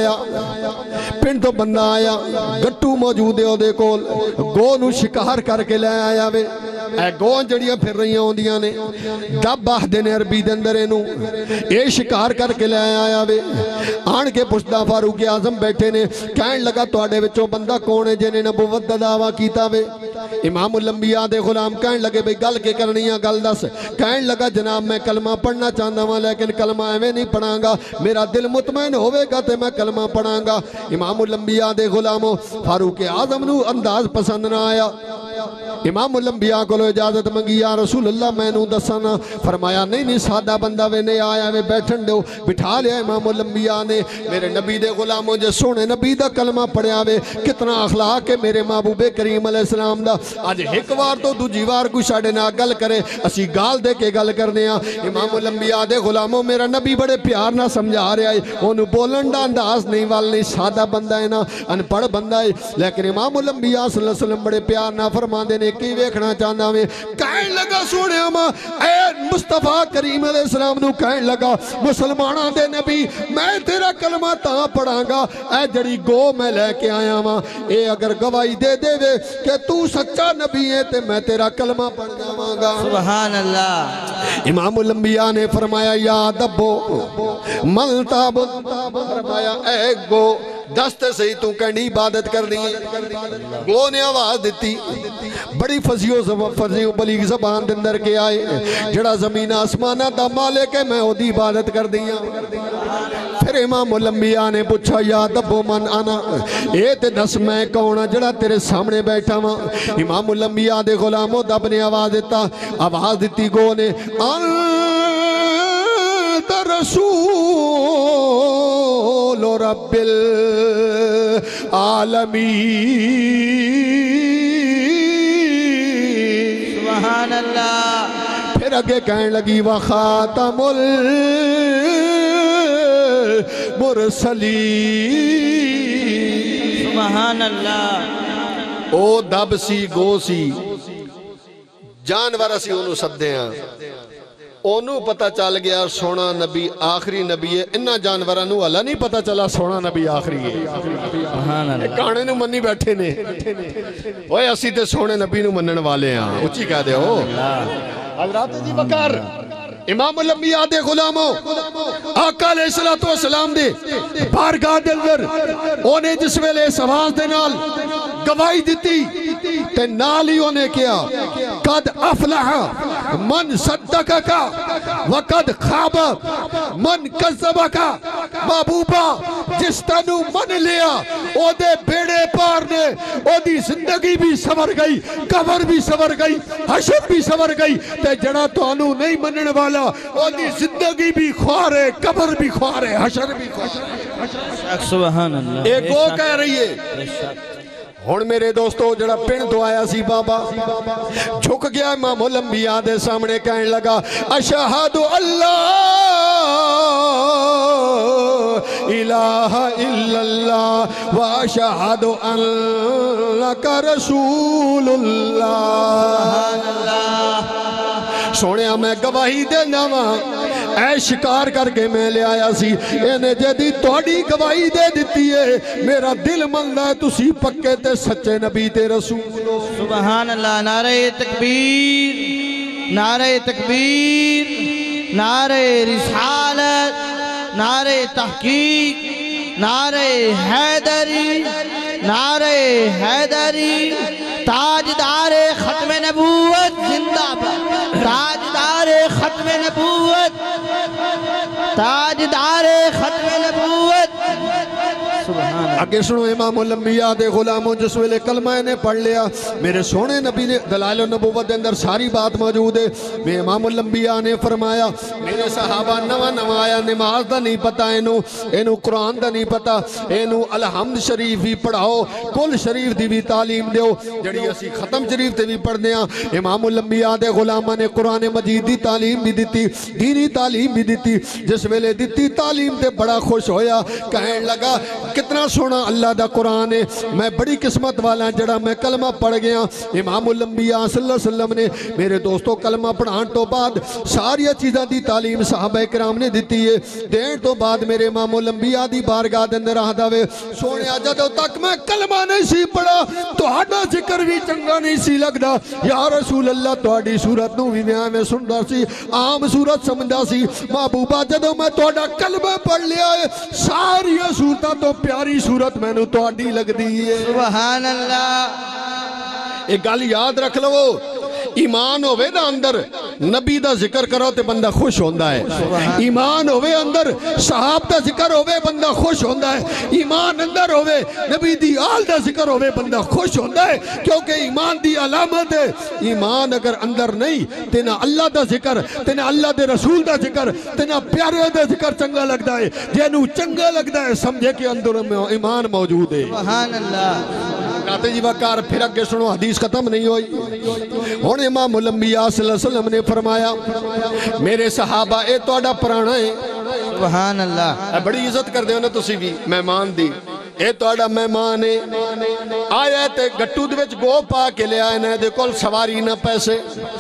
بندہ آیا گٹو موجود ہے دے کول گو نو شکار کر کے لے آیا وے اے گو جڑیاں پھر رہی ہوندیاں نے دب آہدے نے عربی دے اندر انو اے شکار کر کے لے آیا وے آن کے پشتہ فاروق اعظم بیٹھے نے کہن لگا تواڈے وچوں بندہ کون ہے جنہیں نبوت دا دعویٰ کیتا وے امام الانبیاء دے غلام کہن لگے بھئی گل کے کرنی ہے گل دس کہن لگا جناب میں کلمہ پڑھنا چاہتا ہوں لیکن کلمہ ایویں نہیں پڑھاں گا میرا دل مطمئن ہوئے گا تے میں کلمہ پڑھاں گا امام الانبیاء دے غلاموں فاروق اعظم نو انداز پسند نہ آیا امام الانبیاء کو لو اجازت منگی یا رسول اللہ میں نو دسانا فرمایا نہیں سادہ بندہ وے نہیں آیا وے بیٹھن دو بٹھا لیا امام الانبیاء نے میرے نبی دے غلاموں جے سونے نبی دا کلمہ پڑھیا وے کتنا اخلاق ہے میرے محبوب کریم علیہ السلام دا آج ایک وار تو دو جیوار کو شاڑے نہ گل کرے اسی گال دے کے گل کرنے ہیں امام الانبیاء دے غلاموں میرا نبی بڑے پیار نہ سمجھا رہا ہے انہوں بولن دا انداز نہیں والنی سادہ بندہ ہے نا انپڑھ بندہ ہے لیکن امام الانبیاء صلی اللہ علیہ وسلم بڑے پیار نہ فرمان دینے کی ویکھنا چاہنا میں کہن لگا سونے ہما اے مصطفیٰ کریم علیہ السلام نو کہن لگا مسلمانہ دے نبی میں تیرا کلمہ تاں پڑھاں گا اے جڑی گو میں لے کے آیا ہاں اے اگر گواہی دے دے وے کہ تو سچا نبی ہے تے میں تیرا کلمہ پڑھ جاواں گا سبحان اللہ امام الانبیاء نے فرمایا یا دبو ملتاب فرمایا اے گو دستے سہی تو کہنی عبادت کر دی گو نے آواز دیتی بڑی فضیو بلیغ زبان دندر کے آئے جڑا زمین آسمانہ دا مالک ہے میں او دی عبادت کر دیا پھر امام الانبیاء نے پوچھا یا دبو من آنا اے تے دس میں کونا جڑا تیرے سامنے بیٹھا ماں امام الانبیاء دے غلاموں دب نے آواز دیتا آواز دیتی گو نے انت رسول رب العالمین سبحان اللہ پھر اگے کہنے لگی وخاتم المرسلین سبحان اللہ او دب سی گو سی جانور اسی انہوں سدے ہیں انہوں پتہ چل گیا سونا نبی آخری نبی ہے انہا جانورانوں اللہ نہیں پتہ چلا سونا نبی آخری ہے سبحان اللہ کانے نو منی بیٹھے نے اوہ اسی تے سونے نبی نو منن والے ہیں اچھی کہہ دے ہو حضرات جی بکر امام الانبیاء دے غلاموں آقا علیہ السلام دے بارگاہ دے اندر انہیں جس ویلے سواز دے نال گواہی دیتی تے نال ہی انہیں کیا قد افلح من صدقکا وقد خواب من کذبکا محبوبہ جس تنو من لیا او دے بیڑے پار نے او دی زندگی بھی سور گئی قبر بھی سور گئی حشر بھی سور گئی تے جڑا تو انو نہیں منن والا او دی زندگی بھی خوارے قبر بھی خوارے حشر بھی خوارے سبحان اللہ ایک وہ کہہ رہی ہے ہون میرے دوستو جڑا پن تو آیا سی بابا جھک گیا امام الانبیاء دے سامنے کہنے لگا اشہد اللہ الہ الا اللہ واشہد انک رسول اللہ سونے میں گواہی دینا ماں اے شکار کر کے میں لے آیا سی انہیں جدی توڑی گواہی دے دیتی ہے میرا دل مند ہے تسی پکے تے سچے نبی تے رسول سبحان اللہ نعرہ تکبیر نعرہ تکبیر نعرہ رسالت نعرہ تحقیق نعرہ حیدری نعرہ حیدری تاجدار ختم نبوت زندہ باد تاجدار ختم نبوت تاجدار ختم نبوت آگے سنو امام الانبیاء دے غلاموں جس ویلے کلمہ نے پڑھ لیا میرے سونے نبی نے دلائل النبوت دے اندر ساری بات موجود ہے میں امام الانبیاء نے فرمایا میرے صحابہ نوہ نوہ آیا نماز دا نہیں پتا اینو قرآن دا نہیں پتا اینو الحمد شریف بھی پڑھاؤ کل شریف دی بھی تعلیم دیو جڑی اسی ختم شریف تے بھی پڑھ دیا امام الانبیاء دے غلامہ نے قرآن مجید دی تعلیم بھی دیتی دینی تعلیم بھی دیتی جس ویلے دیتی تعلیم تے بڑا خوش ہویا کہنے لگا کتنا سونا اللہ دا قرآن ہے میں بڑی قسمت والا جڑا میں کلمہ پڑھ گیا امام الانبیاء صلی اللہ علیہ وسلم نے میرے دوستو کلمہ پڑھان تو بعد ساری چیزاں دی تعلیم صحابہ کرام نے دیتی ہے دین تو بعد میرے امام الانبیاء دی بارگاہ دے اندر آہدہ وے سونے جدوں تک میں کلمہ نہیں سی پڑھا تو ہڈا ذکر بھی چنگا نہیں سی لگدا یا رسول اللہ تہاڈی صورت نو بھی میں سندا سی عام صورت سمجھدا سی محبوبہ جدوں میں تہاڈا کلمہ پڑھ لیا ہے ساری صورتاں تو پیاری صورت میں نو تہاڈی لگ دی ہے سبحان اللہ ایک گل یاد رکھ لو ایمان ہوئے دا اندر نبی دا ذکر کرو تے بندہ خوش ہوندہ ہے ایمان ہوئے اندر صحاب دا ذکر ہوئے بندہ خوش ہوندہ ہے ایمان اندر ہوئے نبی دی آل دا ذکر ہوئے بندہ خوش ہوندہ ہے کیونکہ ایمان دی علامت ہے ایمان اگر اندر نہیں تینا اللہ دا ذکر تینا اللہ دے رسول دا ذکر تینا پیارے دا ذکر چنگا لگتا ہے جینو چنگا لگتا ہے سمجھے کہ اندر ایمان موجود ہے سبحان اللہ کہتے جی وقار پھر اگے سنو حدیث ختم نہیں ہوئی ہون امام الانبیاء صلی اللہ علیہ وسلم نے فرمایا میرے صحابہ اے توڑا پرانا ہے سبحان اللہ بڑی عزت کر دے ہونا تسی بھی مہمان دی اے توڑا مہمان ہے آیا تے گٹو دے وچ گو پا کے لے آئے نا دے کول سواری نہ پیسے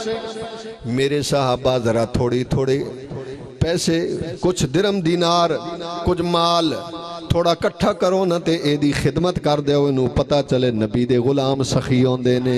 میرے صحابہ ذرا تھوڑی تھوڑی پیسے کچھ درم دینار کچھ مال تھوڑا کٹھا کرو نہ تے اے دی خدمت کر دے ہوئے نو پتا چلے نبی دے غلام سخیوں دینے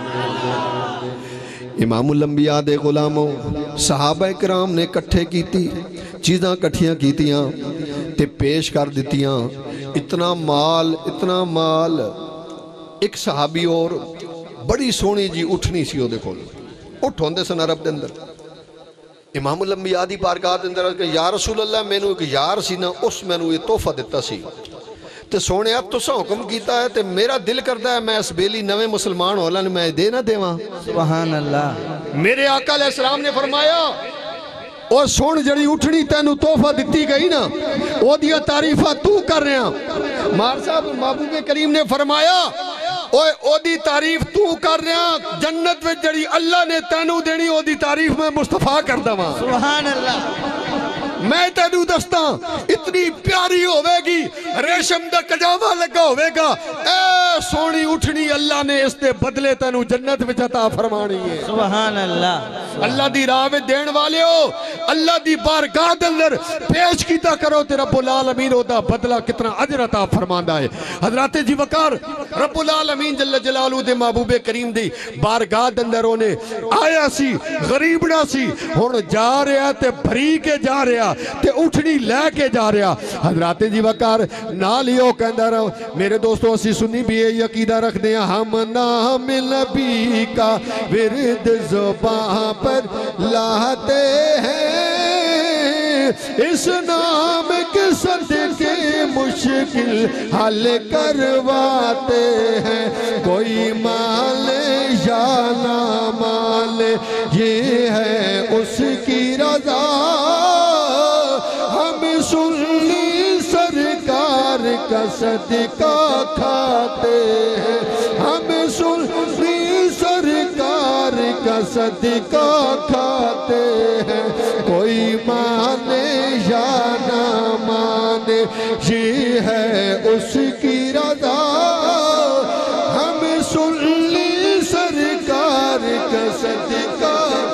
امام الانبیاء دے غلاموں صحابہ کرام نے کٹھے کیتی چیزاں کٹھیاں کیتیاں تے پیش کر دیتیاں اتنا مال ایک صحابی اور بڑی سونی جی اٹھنی سی دے کھول اٹھ ہوندے سن عرب دے اندر امام الانبیاء دی بارگاہ دے اندر کہ یا رسول اللہ میں نو ایک یار سی نا اس میں نو یہ تحفہ دیتا سی تے سونے اب تو سا حکم کیتا ہے تے میرا دل کرتا ہے میں اس بیلی نوے مسلمان ہولن میں دے نہ دے وہاں سبحان اللہ میرے آقا علیہ السلام نے فرمایا اور سون جڑی اٹھنی تینو تحفہ دیتی گئی نا او دیا تعریفہ تو کر رہے ہیں مار صاحب محبوب کریم نے فرمایا او دی تعریف تو کر رہے ہیں جنت میں جڑی اللہ نے تینو دینی او دی تعریف میں مصطفیٰ کر دوا سبحان اللہ میں تینو دستا اتنی پیاری ہوئے گی ریشم دا کجاوہ لگا ہوئے گا اے سونی اٹھنی اللہ نے اس دے بدلے تینو جنت میں عطا فرمانی ہے سبحان اللہ اللہ دی راہ میں دین والے ہو اللہ دی بارگاہ دے اندر پیش کیتا کرو تے رب العالمین ہوتا بدلہ کتنا عجر عطا فرماندہ ہے حضرات جی وقار رب العالمین جل جلالہ دے محبوب کریم دی بارگاہ دے اندر ہونے آیا سی غریبنا سی ہون جا رہا تے بھری کے جا رہا تے اٹھنی لے کے جا رہا حضرات جی وقار نالیوں کہندہ رہا میرے دوستوں اسی سنی بھی یہ عقیدہ رکھ دیں ہم نام نبی کا ورد زباں پر لاتے ہیں اس نام کے صدقے مشکل حل کرواتے ہیں کوئی مال یا نہ مال یہ ہے اس کی رضا ہم سنی سرکار کا صدقہ کھاتے ہیں ہم سنی سرکار کا صدقہ کھاتے ہیں کوئی مانے یا نہ مانے یہ ہے اس کی رضا ہم سنی سرکار کا صدقہ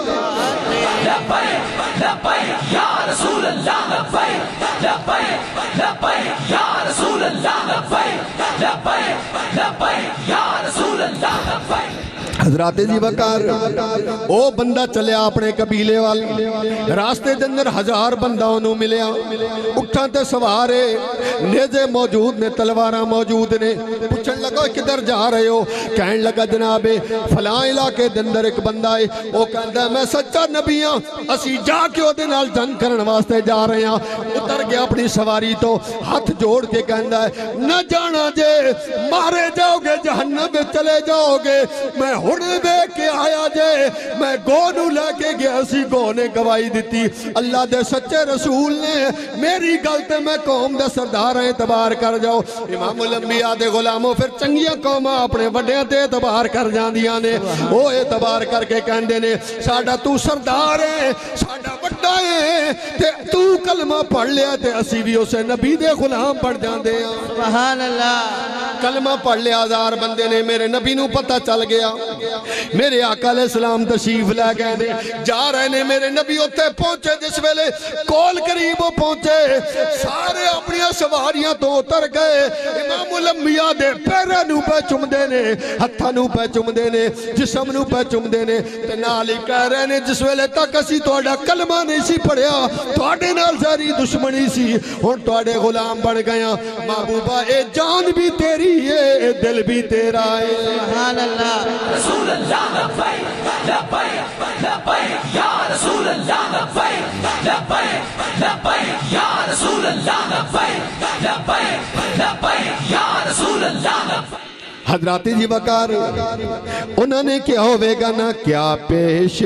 لبیک لبیک یا رسول اللہ لبیک لبیک لبیک یا رسول اللہ لبیک لبیک لبیک یا رسول اللہ لبیک حضرات جی وقار او بندہ چلیا اپنے قبیلے والی راستے دے اندر ہزار بندہ انہوں ملیا اٹھاں تے سوارے نیزے موجود نے تلوارہ موجود نے پوچھن لگا کدھر جا رہے ہو کہن لگا جناب فلاں علاقے دے اندر ایک بندہ ہے وہ کہندا ہے میں سچا نبی ہاں اسی جا کے او دے نال جنگ کرن واسطے جا رہے ہیں اتر گیا اپنی سواری تو ہاتھ جوڑ کے کہندا ہے نہ جانا جے مارے جاؤ گے جہنم میں چلے جاؤ گے میں ہونے بے کے آیا جے میں گونو لے کے گیا سی گونے گواہی دیتی اللہ دے سچے رسول نے میری گلتے میں قوم دے سردار اعتبار کر جاؤ امام الانبیاء دے غلاموں پھر چنگیاں قوماں اپنے وڈیاں دے اعتبار کر جاندیاں نے وہ اعتبار کر کے کہندے نے ساڑھا تو سردار ہے ساڑھا وڈا ہے تے تو کلمہ پڑھ لیا تے اسی بھی اسے نبی دے غلام پڑھ جاندے ہیں سبحان اللہ کلمہ پڑھ لیا ہزار بندے نے میرے نبی نو پتہ چل گیا میرے آقا علیہ السلام تشریف لے گئے نے جا رہے نے میرے نبی ہوتے پہنچے جس ویلے کول قریب پہنچے سارے اپنی سواریاں تو اتر گئے امام الانبیاء دے پیرہ نو پہ چم دینے ہتھا نو پہ چم دینے جسم نو پہ چم دینے تے نالی کہہ رہے نے جس ویلے تک اسی توڑا کلمہ نہیں سی پڑھیا توڑے نال ساری دشمنی سی ہون توڑے غلام بڑھ گیا محبوبہ اے جان بھی تیری ہے اے دل بھی تیرا ہے سبحان اللہ رسول اللہ لبیک لبیک لبیک یا رسول اللہ لبیک لبیک لبیک یا رسول اللہ لبیک لبیک لبیک یا رسول اللہ لبیک حضرات جی وقار انہوں نے کیا ہوئے گا نا کیا پیش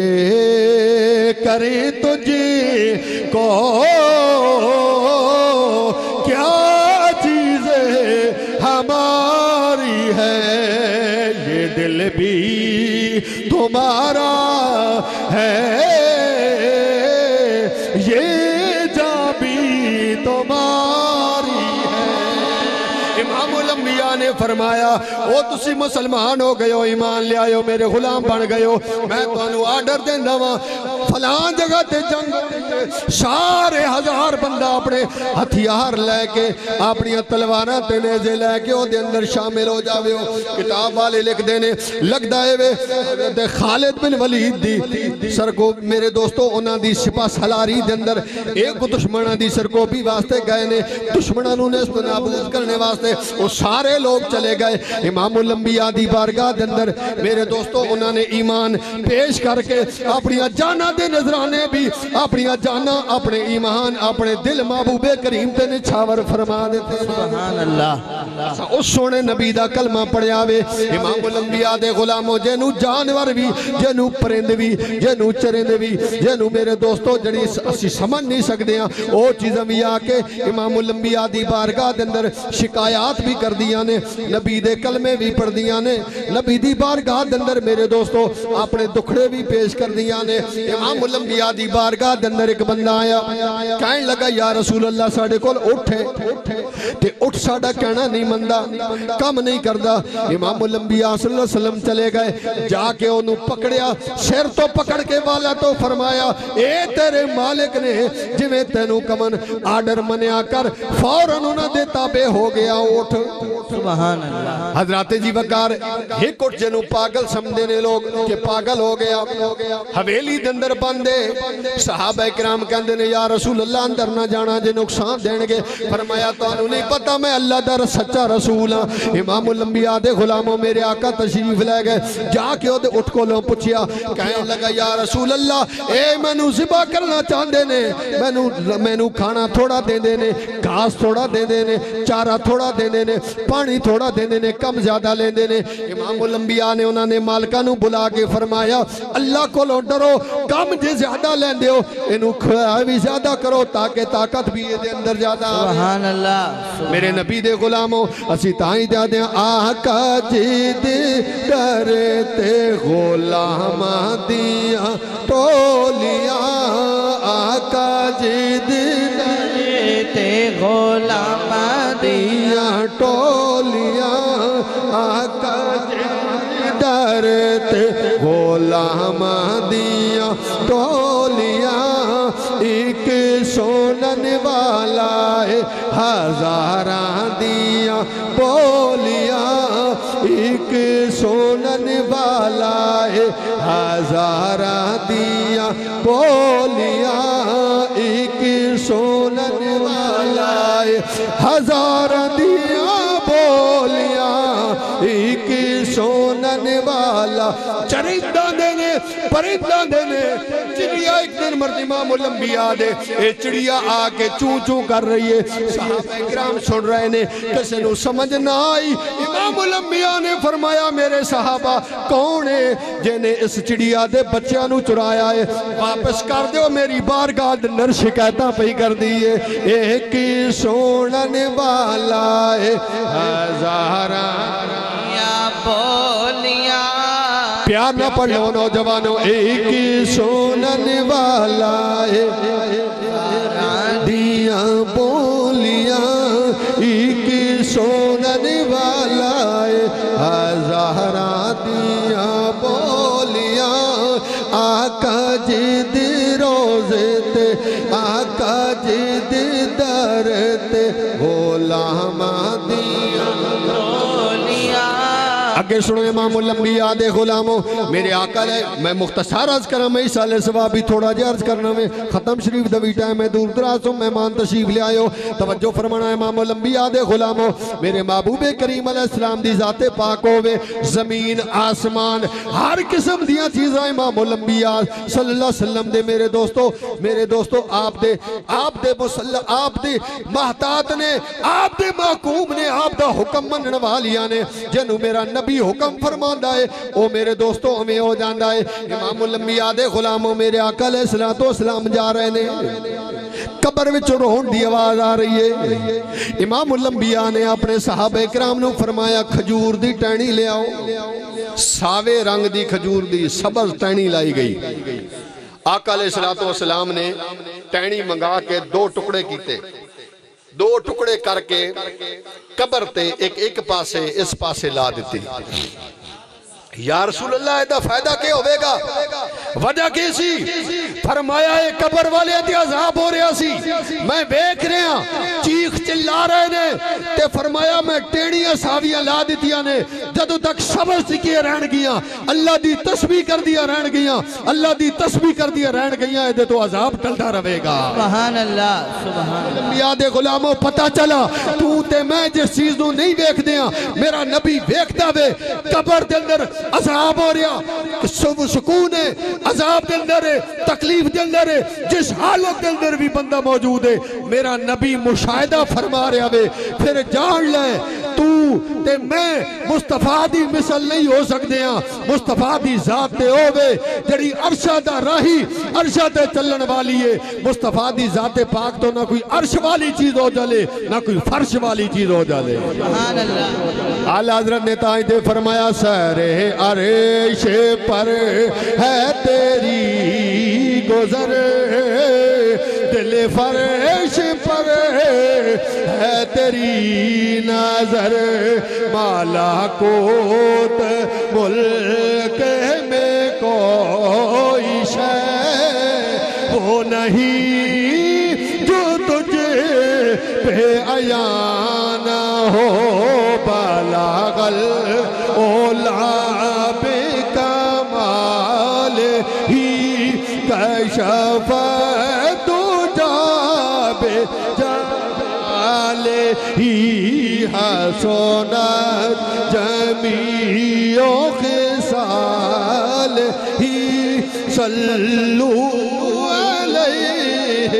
کریں تجھے کو کیا چیزیں ہماری ہے یہ دل بھی تمہارا ہے یہ جان بھی تمہاری ہے امام الانبیاء نے فرمایا او تسی مسلمان ہو گئے ہو ایمان لے آئے ہو میرے غلام بن گئے ہو میں تو انہوں آرڈر دینا ہوا فلان جگہ تے جنگ سارے ہزار بندہ اپنے ہتھیار لے کے اپنی تلواراں تے نیزے لے کے او دے اندر شامل ہو جاوے ہو کتاب والے لکھ دینے لگ دائے وے حضرت خالد بن ولید دی سرکو میرے دوستو انہاں دی سپاہ سالاری دے اندر ایک دشمنہ دی سرکو بھی واسطے گئے نے دشمنہ نو نیست نابود کرنے واسطے وہ سارے لوگ چلے گئے امام الانبیاء دی بارگاہ دے اندر میرے دوستو انہاں نے ایمان پیش کر کے اپنی جانا دے نظرانے بھی اپنی جانا اپنے ایمان اپنے دل محبوب کریم تے نچھاور فرما دیتے سبحان اللہ اس سونے نبی دا کلمہ پڑھیا وے امام الانبیاء دے غلاموں جنو جانور بھی جنو پرند بھی جنو چرند بھی جنو میرے دوستو جڑی اسی سمجھ نہیں سکتے ہیں او چیزیں بھی آکے امام الانبیاء دی بارگاہ دے اندر شکایات بھی کر دیا نے نبی دے کلمے بھی پڑھ دیا نے نبی دی بارگاہ دے اندر میرے دوستو اپنے دکھڑے بھی پیش کر دیا نے امام الانبیاء دی بارگاہ دے اندر ایک بندہ آیا کہنے لگا یا رسول اللہ ساڑھے کول اٹھے تے اٹھ ساڑھا کہنا نہیں مندہ کم نہیں کردہ امام الانبیاء صلی اللہ علیہ وسلم چلے گئے جا کے انہوں پکڑیا سر تو پکڑ کے والا تو فرمایا اے تیرے مالک نے جویں تینوں کمن آڈر منیا کر فوراً انہوں دے تابع ہو گیا اٹھ سبحان اللہ حضرات جی وقار ایک اٹھ جنوں پاگل سمجھنے لوگ کہ پاگل ہو گیا حویلی دندر بندے صحابہ کرام کہندے نے یا رسول اللہ اندر نہ جانا جے نقصان دینگے فرمایا تو انہوں نہیں پتا میں اللہ در سچا رسول ہاں امام الانبیاء دے غلاموں میرے آقا تشریف لے گئے جا کے او دے اٹھ کو لوں پچھیا کہنے لگا یا رسول اللہ اے میں نو ذبح کرنا چاہندے نے میں نو کھانا تھوڑا دے دینے گھاس تھوڑا دے دینے چارہ تھوڑا دے دینے پانی تھوڑا دے دینے کم زیادہ لے دینے امام الانبیاء نے انہوں نے مالکہ نو بلا کے فرمایا اللہ کو لو ڈرو کم جے زیادہ لین دیو انہوں کھڑا بھی زیادہ کرو تاکہ طاقت بھی یہ دے اندر زیادہ سبحان اللہ میرے نبی دے غلاموں اسی تائیں دیا دیں آقا جی دے ڈرتے غلام دیا ٹولیاں آقا جی دے تے غلام دیا ٹولیاں آقا جی ڈرتے غلام دیا ٹولیاں ایک سونن والا ہے ہزاراں دیا بولیاں ایک سونن والا ہے ہزاراں دیا بولیاں ایک سونن والا ہے ہزاراں دیا بولیاں ایک سونن والا چرندہ دینے پرندہ دینے چڑیا ایک دن مرد امام الانبیاء دے اے چڑیا آکے چون چون کر رہی ہے صحابہ اکرام سن رہے نے کسے نو سمجھ نہ آئی امام الانبیاء نے فرمایا میرے صحابہ کون ہے جنہیں اس چڑیا دے بچیاں نو چرایا ہے واپس کر دے میری بارگاہ دنر شکایتاں پہی کر دیئے ایک سونن والا ہے ہزاراں بولیاں پیار نہ پڑھ لو نوجوانوں ایک سونن والا ہے دیا بولیاں ایک سونن والا ہے ہزاراں دیا بولیاں آقا جد روزے تے آقا جد درتے غلام دیا آگے سنو امام الانبیاء دے غلاموں میرے آقا لے میں مختصر عرض کرنا میں اس سالے سوابی تھوڑا جے عرض کرنا میں ختم شریف دوی ٹائم میں دور دراز ہوں مہمان تشریف لے آئے ہو توجہ فرمانا امام الانبیاء دے غلاموں میرے محبوب کریم علیہ السلام دی ذات پاک ہوئے زمین آسمان ہر قسم دیا چیزیں امام الانبیاء صلی اللہ علیہ وسلم دے میرے دوستو آپ دے مسلح آپ دے محتاط نے آپ دے محکوم نے آپ دا حکم منن والیاں نے جنہوں میرا نبی حکم فرماندہ ہے او میرے دوستو ہمیں ہو جاندہ ہے امام الانبیاء دے غلاموں میرے آقا علیہ السلام جا رہے نے قبر وچ روحن دی آواز آ رہی ہے امام الانبیاء نے اپنے صحابہ اکرام نو فرمایا کھجور دی ٹہنی لے آؤ ساوے رنگ دی کھجور دی سبز ٹہنی لائی گئی آقا علیہ السلام نے ٹہنی منگا کے 2 ٹکڑے کیتے 2 ٹکڑے کر کے قبر تے ایک پاسے اس پاسے لا دیتی یا رسول اللہ ایدہ فائدہ کیا ہوئے گا؟ وجہ کی سی؟ فرمایا اے قبر والے دی عذاب ہو رہا سی، میں بیک رہے ہیں چیخ چلا رہے نے تے فرمایا میں ٹیڑیاں ساویاں لا دیتیاں نے جدو تک صبر سکیے رہن گیاں اللہ دی تسبیح کر دیا رہن گیاں اللہ دی تسبیح کر دیا رہن گیاں ایدے تو عذاب ٹلتا رہے گا۔ سبحان اللہ سبحان اللہ۔ انبیاء دے غلاموں پتہ چلا تو تے میں جس چیز نو نہیں بیک دیاں میرا نبی بیکتا وے قبر دے اندر عذاب ہو رہا سکون ہے عذاب دے اندر ہے تکلیف دے اندر ہے جس حالت دے اندر بھی بندہ موجود ہے میرا نبی مشاہدہ فرما رہا وے پھر جان لے تو تے میں مصطفیٰ دی مثل نہیں ہو سکتے ہیں مصطفیٰ دی ذات تے ہووے جڑی عرشہ دا راہی عرشہ تے چلن والی ہے مصطفیٰ دی ذات پاک تو نہ کوئی عرش والی چیز ہو جالے نہ کوئی فرش والی چیز ہو جالے سبحان اللہ۔ اعلیٰ حضرت نے تائیں دے فرمایا سرے عرش پر ہے تیری گزر دل فرش پر ہے تیری نظر ملکوت ملک میں کوئی شے وہ نہیں جو تجھے پہ عیاں نہ ہو بلغ الاولا بکمال ہی کشف تجھے جلال ہی حسنت جمیع خصال ہی صلو علیہ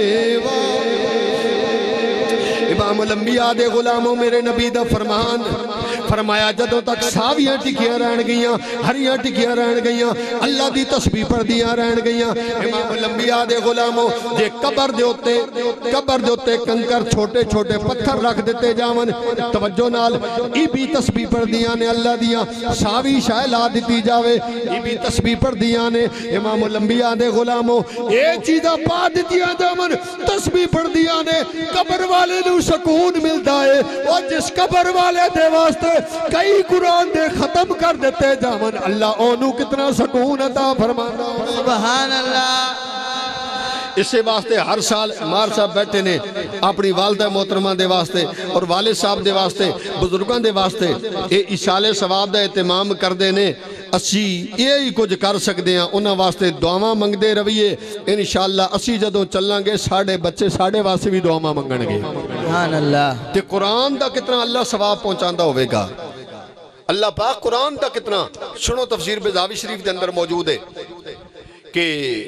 امام الانبیاء دے غلاموں میرے نبی دا فرمان فرمایا جدوں تک ساویاں ٹکیاں رہن گئیاں ہریاں ٹکیاں رہن گئیاں اللہ دی تسبیح پڑھدیاں رہن گئیاں امام الانبیاء دے غلاموں جے قبر دے اوتے کنکر چھوٹے چھوٹے پتھر رکھ دیتے جاون توجہ نال ای بھی تسبیح پڑھدیاں نے اللہ دیاں ساوی شاہ لا دیتی جاوے ای بھی تسبیح پڑھدیاں نے امام الانبیاء دے غلاموں اے چیزاں پا دیتیاں جاون تسبیح پڑھدیاں نے قبر والے نو سکون ملتا ہے اور جس قبر والے دے واسطے کئی قرآن دے ختم کر دیتے جاون اللہ اونو کتنا سکون عطا فرمانا سبحان اللہ۔ اسے واسطے ہر سال مار صاحب بیٹھے نے اپنی والدہ محترمہ دے واسطے اور والد صاحب دے واسطے بزرگاں دے واسطے اے اشالے ثواب دا اہتمام کر دینے اسی یہی کچھ کر سکتے ہیں انہاں واسطے دعاواں منگ دے رویے انشاءاللہ اسی جدوں چلیں گے ساڑھے بچے ساڑھے واسطے بھی دعاواں منگن گے سبحان اللہ۔ تے قرآن دا کتنا اللہ ثواب پہنچاندہ ہوئے گا اللہ پاک قرآن دا کتنا سنو تفسیر بیضاوی شریف دے اندر موجود ہے کہ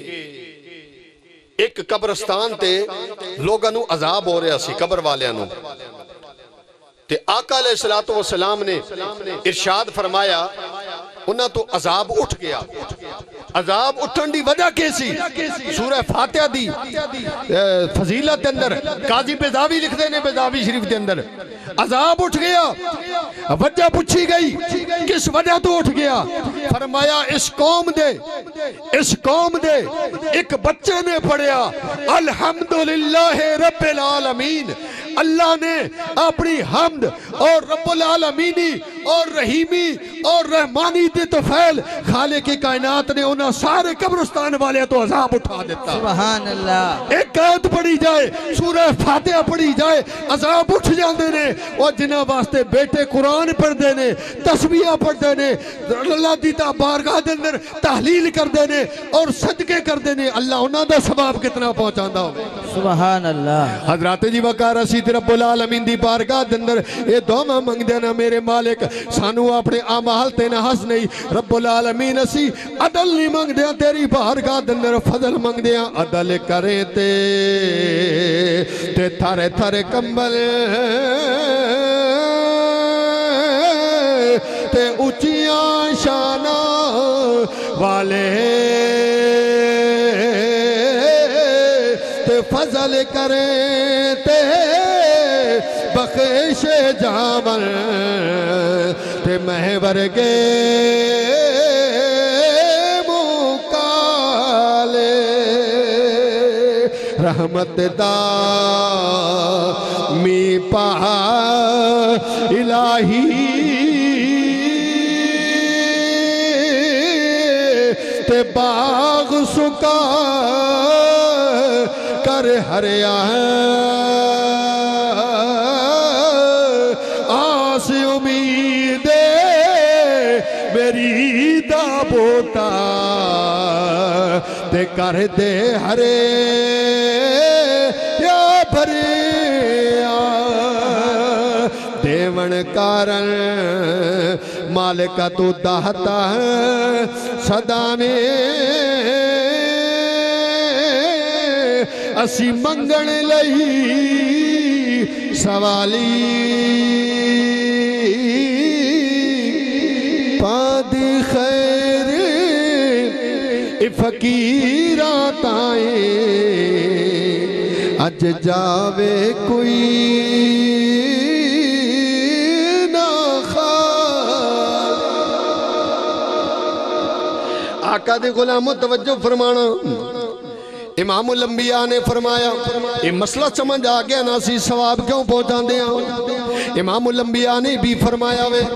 ایک قبرستان تے لوگاں نو عذاب ہو رہا سی قبر والیاں نو تے آقا علیہ السلام نے ارشاد فرمایا انہاں تو عذاب اٹھ گیا عذاب اٹھن دی وجہ کیسی سورہ فاتحہ دی فضیلت دے اندر قاضی بیضاوی لکھ دے نے بیضاوی شریف دے اندر عذاب اٹھ گیا وجہ پوچھی گئی کس وجہ تو اٹھ گیا فرمایا اس قوم دے ایک بچے نے پڑھیا الحمدللہ رب العالمین اللہ نے اپنی حمد اور رب العالمینی اور رحیمی اور رحمانی دے توفیل خالق کائنات نے انہاں سارے قبرستان والے تو عذاب اٹھا دیتا سبحان اللہ۔ ایک آیت پڑھی جائے سورہ فاتحہ پڑھی جائے عذاب اٹھ جاندے نے اور جنہاں واسطے بیٹے قرآن پڑھ دینے تسبیحہ پڑھ دینے اللہ دی بارگاہ دے اندر تحلیل کر دینے اور صدقے کر دینے اللہ انہاں دا ثواب کتنا پہنچاندہ ہوئے سبحان اللہ۔ حضرات جی وقار اسید رب العالمین دی بارگاہ دے اندر اے دعا منگ دینا میرے مالک سانو اپنے اعمال تے نہ ہس نہیں رب العالمین اسی عدل نہیں منگ دیا تیری بارگاہ دے اندر فضل منگ دیا عدل کرے تے تھارے تھارے کمبل تے اچیاں شانہ والے تے فضل کرے تے بخش جامل تے محور کے مکالے رحمت دا می پا الہی تے باغ سکا کر ہریا آس امید میری دا بوتا تے کر دے ہرے یا بھریا دیون کارن مالکہ تو دہتا صدا میں اسی منگن لئی سوالی پادی خیر فقیران تائیں اج جاوے کوئی نہ خال آقا دے غلاموں توجہ فرمانا امام الانبیاء نے فرمایا یہ مسئلہ سمجھ آگیا نا سی ثواب کیوں پہنچا دیا امام الانبیاء نے بھی فرمایا وے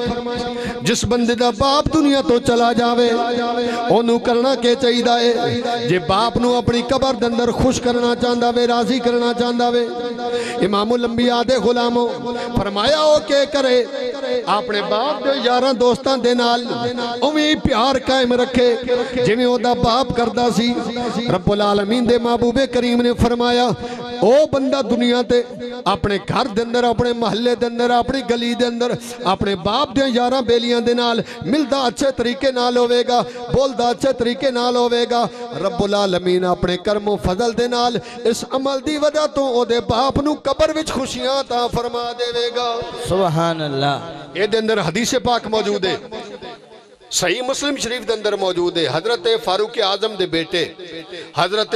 جس بندے دا باپ دنیا تو چلا جاوے انہوں کرنا کے چاہیے دائے جے باپ نو اپنی قبر دندر خوش کرنا چاہتا وے راضی کرنا چاہتا وے امام الانبیاء دے غلاموں فرمایا ہو کے کرے اپنے باپ دے یاران دوستان دے نال امیں پیار قائم رکھے جمیں او دا باپ کردہ سی رب العالمین دے محبوب کریم نے فرمایا او بندہ دنیا تے اپنے گھر دے اندر اپنے محلے دے اندر اپنی گلی دے اندر اپنے باپ دے یاران بیلیاں دے نال ملدہ اچھے طریقے نال ہوئے گا بولدہ اچھے طریقے نال ہوئے گا رب العالمین اپنے کرم و فضل دے نال اس عمل دی وجہ تو او دے باپ نو قبر وچ خوشیاں تا فرما دے گا سبحان اللہ اے دے اندر حدیث پاک موجود ہے صحیح مسلم شریف دے اندر موجود ہے حضرت فاروق اعظم دے بیٹے حضرت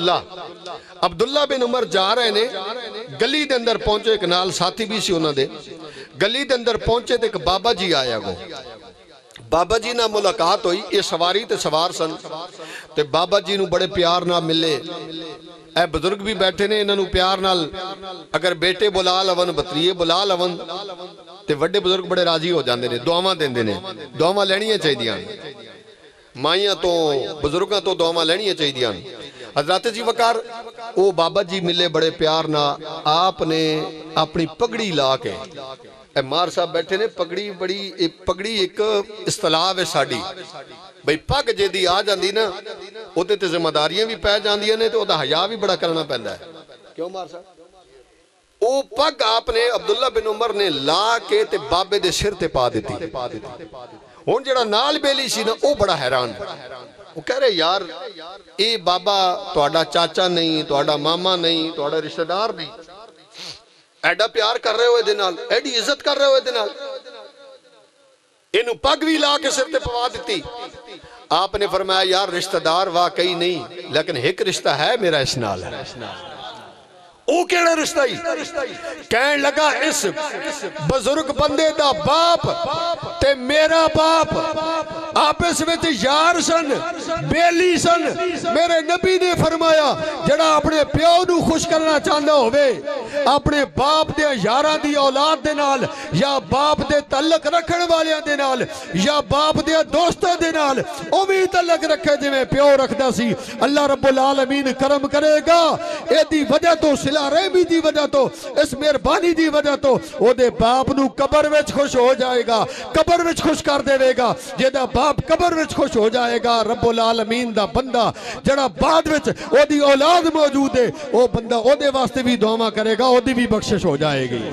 عبداللہ بن عمر جا رہے نے گلی دے اندر پہنچے ایک نال ساتھی بھی سی انہوں دے گلی دے اندر پہنچے تے ایک بابا جی آیا گو بابا جی نہ ملاقات ہوئی یہ سواری تے سوار سن تے بابا جی نو بڑے پیار نہ ملے اے بزرگ بھی بیٹھے نے انہوں پیار نال اگر بیٹے بلا لون بطریے بلا لون تے وڈے بزرگ بڑے راضی ہو جاندے نے دعاواں دیندے نے دعاواں لینیاں چاہیے مائیاں تو بزرگاں تو دعاواں لینیاں چاہیے حضرات جی وقار او بابا جی ملے بڑے پیار نہ آپ نے اپنی پگڑی لا کے اے مار صاحب بیٹھے نے پگڑی ایک اصطلاح ہے ساڑی بھئی پگ جے دی آ جاندی نا او تے ذمہ داریاں بھی پہ جاندیاں نے تو او دا حیا بھی بڑا کرنا پیندا ہے کیوں مار صاحب او پگ آپ نے عبداللہ بن عمر نے لا کے تے بابے دے سر تے پا دیتی ہون جڑا نال بیلی سی نا او بڑا حیران وہ کہہ رہے یار اے بابا توڑا چاچا نہیں توڑا ماما نہیں توڑا رشتہ دار نہیں ایڈا پیار کر رہے ہوئے دنال ایڈی عزت کر رہے ہوئے دنال انہوں پگ بھی لا کے سر تے پوا دیتی آپ نے فرمایا یار رشتہ دار واقعی نہیں لیکن ایک رشتہ ہے میرا اس نال ہے او کیڑا رشتہ ہی کہنے لگا اس بزرگ بندے دا باپ تے میرا باپ آپس میں تے یار سن بیلی سن میرے نبی نے فرمایا جڑا اپنے پیو نو خوش کرنا چاہتا ہوئے اپنے باپ دے یاراں دی اولاد دے نال یا باپ دے تعلق رکھن والیاں دے نال یا باپ دے دوستاں دے نال او بھی تعلق رکھے جو میں پیو رکھدا سی اللہ رب العالمین کرم کرے گا اے دی وجہ تو صلہ رحمی دی وجہ تو اس مہربانی دی وجہ تو او دے باپ نو قبر وچ خوش ہو جائے گا قبر وچ خوش کر دے گا جے دا باپ قبر وچ خوش ہو جائے گا رب العالمین دا بندہ جڑا بعد وچ او دی اولاد موجود ہے او بندہ او دے واسطے بھی دعا کرے گا او دی بھی بخشش ہو جائے گی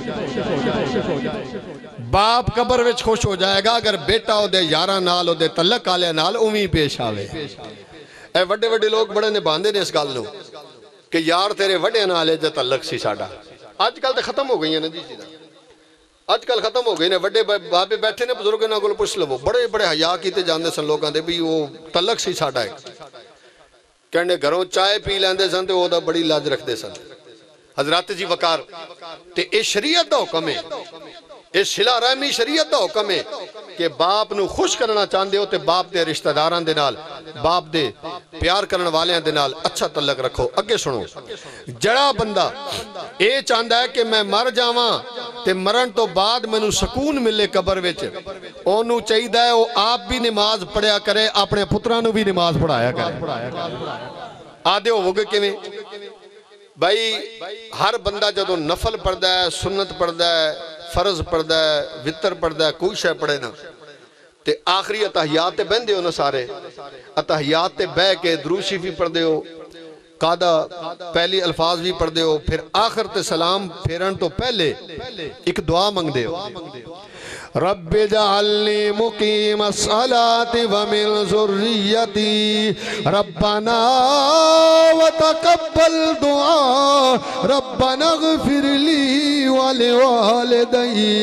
باپ قبر وچ خوش ہو جائے گا اگر بیٹا او دے یاراں نال او دے تعلق والے نال اوویں پیش آوے اے وڈے وڈے لوگ بڑے نے باندھے نے اس گل نو کہ یار تیرے وڈے نالے جا تعلق سی ساڈا آج کل تے ختم ہو گئی ہیں نا جی آج کل ختم ہو گئی نے وڈے بابے بیٹھے نے بزرگ نہ گل پوچھ لو بڑے بڑے حیا کیتے جاندے سن لوگاں دے بھی وہ تعلق سی ساڈا ہے کہنے گھروں چائے پی لیندے سن تے او دا بڑی لاج رکھدے سن حضرات جی وقار تے اے شریعت دا حکم ہے اے صلہ رحمی شریعت دا حکم ہے کہ باپ نو خوش کرنا چاندے ہو تے باپ دے رشتہ داران دے نال باپ دے پیار کرن والیاں دے نال اچھا تعلق رکھو اگے سنو جڑا بندہ اے چاندہ ہے کہ میں مر جاواں تے مرن تو بعد میں نو سکون ملے قبر وچ ਉਹਨੂੰ ਚਾਹੀਦਾ ਹੈ ਉਹ ਆਪ ਵੀ ਨਮਾਜ਼ ਪੜਿਆ ਕਰੇ, ਆਪਣੇ ਪੁੱਤਰਾਂ ਨੂੰ ਵੀ ਨਮਾਜ਼ ਪੜਾਇਆ ਕਰੇ। ਆਦੇ ਹੋਵੋਗੇ ਕਿਵੇਂ ਭਾਈ? ਹਰ ਬੰਦਾ ਜਦੋਂ ਨਫਲ ਪੜਦਾ ਹੈ, ਸੁਨਨਤ ਪੜਦਾ ਹੈ, ਫਰਜ਼ ਪੜਦਾ ਹੈ, ਵਿਤਰ ਪੜਦਾ ਹੈ, ਕੋਈ ਸ਼ੈ ਪੜੇ ਨਾ ਤੇ ਆਖਰੀ ਅਤਹਿਯਾਤ ਤੇ ਬਹਿੰਦੇ ਹੋ ਨਾ ਸਾਰੇ, ਅਤਹਿਯਾਤ ਤੇ ਬਹਿ ਕੇ ਦਰੂਦ ਸ਼ਰੀਫ ਵੀ ਪੜਦੇ ਹੋ, ਕਾਦਾ پہلی الفاظ بھی پڑھ دے ہو، پھر آخر تے سلام پھیرن تو پہلے ایک دعا منگ دے ہو، رب جعلنی مقیم الصلاة ومن ذریتی ربنا وتقبل دعا ربنا اغفر لی ولوالدی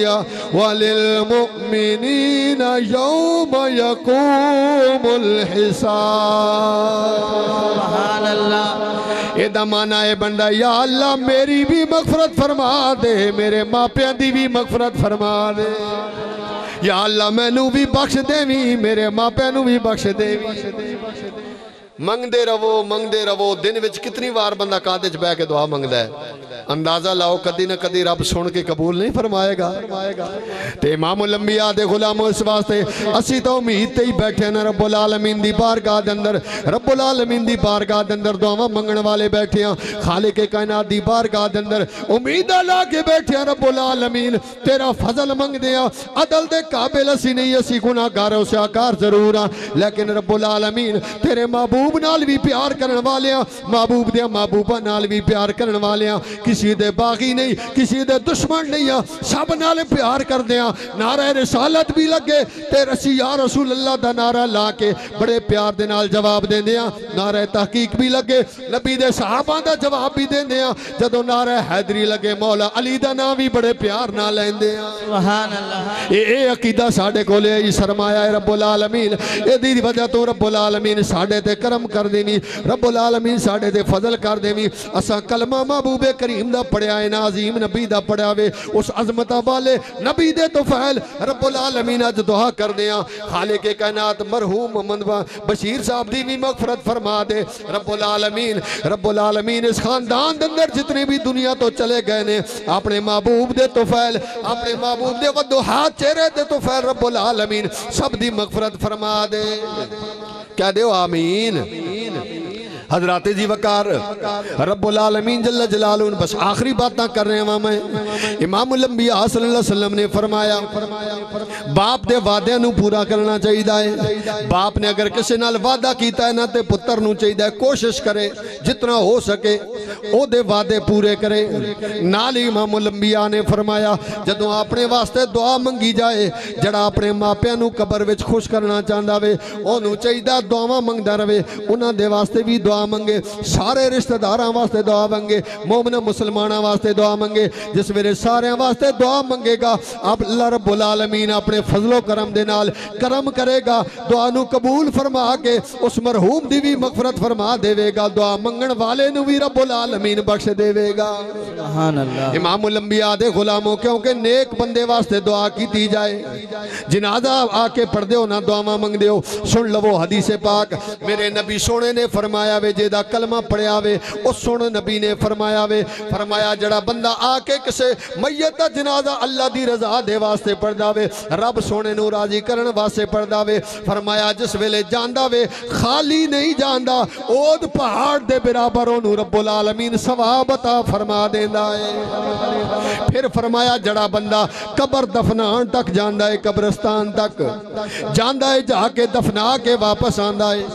وللمؤمنین یوم یقوم الحساب۔ سبحان اللہ۔ یہ دا معنی ہے بندہ یا اللہ میری بھی مغفرت فرما دے، میرے ماں پیاں دی بھی مغفرت فرما دے، یا اللہ میں نو بھی بخش دے بھی، میرے ماں پیاں نو بھی بخش دے بھی۔ منگ دے رہو، دن وچ کتنی وار بندہ کاندے چ بہ کے دعا منگدا ہے، اندازہ لاؤ کدی نہ کدی رب سن کے قبول نہیں فرمائے گا۔ تے امام الانبیاء دے غلاموں اس واسطے اسی تو امید تے ہی بیٹھے نا رب العالمین دی بارگاہ دے اندر، رب العالمین دی بارگاہ دے اندر دعاواں منگن والے بیٹھے ہیں، خالق کائنات دی بارگاہ دے اندر امید لا کے بیٹھے ہیں رب العالمین تیرا فضل منگ دیا، عدل دے قابل اسی نہیں، اسی گناہگار ہو سیاکار ضرور ہیں، لیکن رب العالمین تیرے محبوب نال بھی پیار کرن والے ہیں، محبوب دے محبوبہ نال بھی پیار کرن والے ہیں، کسی دے باغی نہیں، کسی دے دشمن نہیں ہیں، سب نال پیار کر دیا۔ نعرہ رسالت بھی لگے تے رسی یا رسول اللہ دا نعرہ لا کے بڑے پیار دے نال جواب دے دیا، نعرہ تحقیق بھی لگے نبی دے صحابہ دا جواب بھی دے دیا، جدو نعرہ حیدری لگے مولا علی دا نام بھی بڑے پیار نہ لین دیا۔ سبحان اللہ۔ اے عقیدہ ساڑھے کو لے یہ سرمایہ ہے رب العالمین، اے دی وجہ تو رب العالمین ساڑھے تے کرم کر دینی، رب العالمین ساڑھے تے فضل کر دینی، اسا کلمہ محبوب کریم دا پڑھیا ہے، عظیم نبی دا پڑھیا ہوئے، اس عظمتہ والے نبی دے تو فعل رب العالمین اج دعا کر دیا، خالق کائنات مرحوم محمد بشیر صاحب دی بھی مغفرت فرما دے رب العالمین اس خاندان اندر جتنے بھی دنیا تو چلے گئے نے اپنے محبوب دے تو فعل، اپنے محبوب دے وضوحات چہرے دے تو فعل رب العالمین سب دی مغفرت فرما دے۔ کیا دیو آمین۔ حضرات جی وقار رب العالمین جل جلالہ، بس آخری باتاں کر رہے ہیں میں، امام الانبیاء صلی اللہ علیہ وسلم نے فرمایا باپ دے وعدے نو پورا کرنا چاہیے ہے، باپ نے اگر کسی نال وعدہ کیتا ہے نا تے پتر نو چاہیے ہے کوشش کرے جتنا ہو سکے او دے وعدے پورے کرے۔ نال امام الانبیاء نے فرمایا جدوں اپنے واسطے دعا منگی جائے، جڑا اپنے ماپیاں نو قبر وچ خوش کرنا چاہندا وے اونوں چاہیے دعاواں منگدا رہے، انہاں دے واسطے بھی دعا منگے، سارے رشتہ داراں واسطے دعا منگے، مومن مسلماناں واسطے دعا منگے، جس ویلے سارے واسطے دعا منگے گا اب اللہ رب العالمین اپنے فضل و کرم دے نال کرم کرے گا، دعا نو قبول فرما کے اس مرحوم دی بھی مغفرت فرما دے گا، دعا منگن والے نو بھی رب العالمین بخش دے گا۔ سبحان اللہ۔ امام الانبیاء دے غلاموں کیونکہ نیک بندے واسطے دعا کیتی جائے، جنازہ آ کے پڑھ دیو نہ دعا منگ دیو، سن لو حدیث پاک میرے نبی سونے نے فرمایا وے جیدہ کلمہ پڑھیا وے اس سن نبی نے فرمایا وے، فرمایا جڑا بندہ آ کے کسے میت جنازہ اللہ دی رضا دے واسطے پڑھ داوے، رب سونے نو راضی کرن واسطے پڑھ داوے، فرمایا جس ویلے جاندہ وے خالی نہیں جاندہ اود پہاڑ دے برابروں نو رب العالمین ثواب عطا فرما دیندہ ہے۔ پھر فرمایا جڑا بندہ قبر دفنان تک جاندہ ہے، قبرستان تک جاندہ ہے، جا کے دفنا کے واپس آندہ ہے۔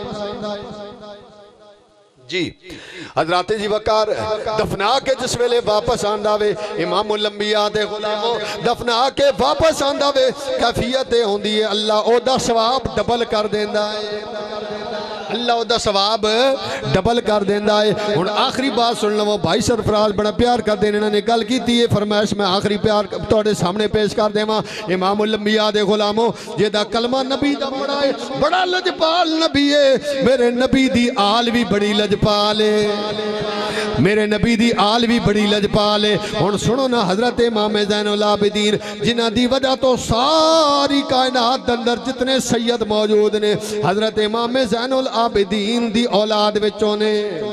جی حضرات جی وقار دفنا کے جس ویلے واپس آندہ وے امام الانبیاء دے غلاموں دفنا کے واپس آندہ وے کیفیتیں ہوں دی ہے اللہ او دا ثواب ڈبل کر دیندہ ہے، اللہ او دا ثواب ڈبل کر دیندہ ہے۔ اور آخری بات سن لو بھائی سرفراز بڑا پیار کر دینے نے گل کی تھی فرمائش میں آخری پیار توڑے سامنے پیش کر دے ماں امام الانبیاء دے غلاموں یہ دا کلمہ نبی دا پڑھا ہے، بڑا لجپال نبی ہے، میرے نبی دی آل بھی بڑی لجپال ہے، میرے نبی دی آل بھی بڑی لجپال ہے۔ اور سنو نا حضرت امام زین العابدین جنہ دی وجہ تو ساری کائنات اندر جتنے سید موجود نے حضرت امام زین العابدین دی اولاد وچوں نے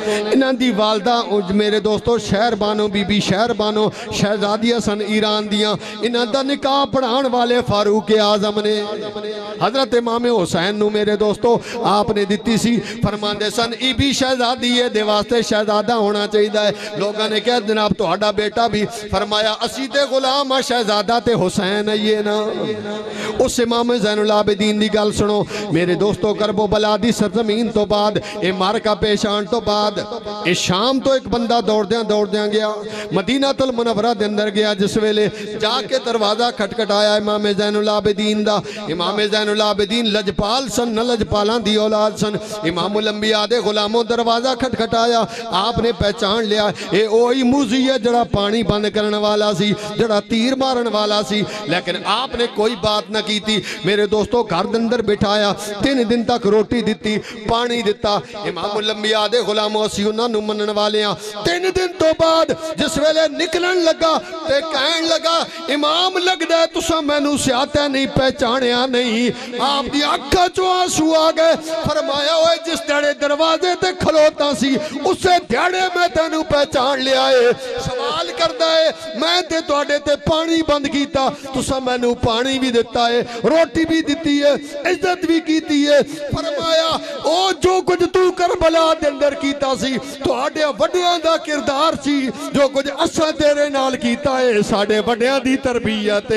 انہاں دی والدہ میرے دوستو شہر بانو بی بی شہر بانو شہزادیہ سن ایران دیاں انہاں دا نکاح پڑھان والے فاروق اعظم نے حضرت امام حسین نو میرے دوستو آپ نے دیتی سی فرماندے سن ای بھی شہزادی ہے دے واسطے شہزادہ ہونا چاہیے ہے لوگاں نے کہا جناب تو ہڈا بیٹا بھی فرمایا اسی تے غلام شہزادہ تے حسین ہے یہ نا اس امام زین العابدین دی گل سنو میرے دوستو کرب و بلا دی سرزمین تو بعد اے مارکا پیشان تو بعد اے شام تو ایک بندہ دوڑ دیاں گیا مدینہ المنورہ دے اندر گیا جس ویلے جا کے دروازہ کھٹکھٹایا امام زین العابدین دا امام زین العابدین لجپال سن نہ لجپالاں دی اولاد سن امام الانبیاء دے غلاموں دروازہ کھٹکھٹایا آپ نے پہچان لیا اے اوہی موزی ہے جڑا پانی بند کرن والا سی جڑا تیر مارن والا سی لیکن آپ نے کوئی بات نہ کی تھی میرے دوستو گھر دندر بٹھایا 3 دن تک روٹی دیتی پانی دیتا امام الانبیاء دے غلاموں اسی انہاں نو منن والے ہیں 3 دن تو بعد جس ویلے نکلن لگا تے کہن لگا امام لگ دے تسا میں نو سیاتے نہیں پہچانیا نہیں آپ دی اکھا چو آنسو آگئے فرمایا ہوئے جس دیڑے دروازے تے کھلوتا سی اسے دیڑے میں تینو پہچان لیا ہے سوال کردہ ہے میں تے توڑے تے پانی بند کیتا تسا میں نو پانی بھی دیتا ہے روٹی بھی دیتی ہے عزت بھی کیتی ہے فرمایا او جو کچھ تو کربلا دے اندر کیتا سی توڑے وڈیاں دا کردار سی جو کچھ اسا تیرے نال کیتا ہے ساڑے وڈیاں دی تربیت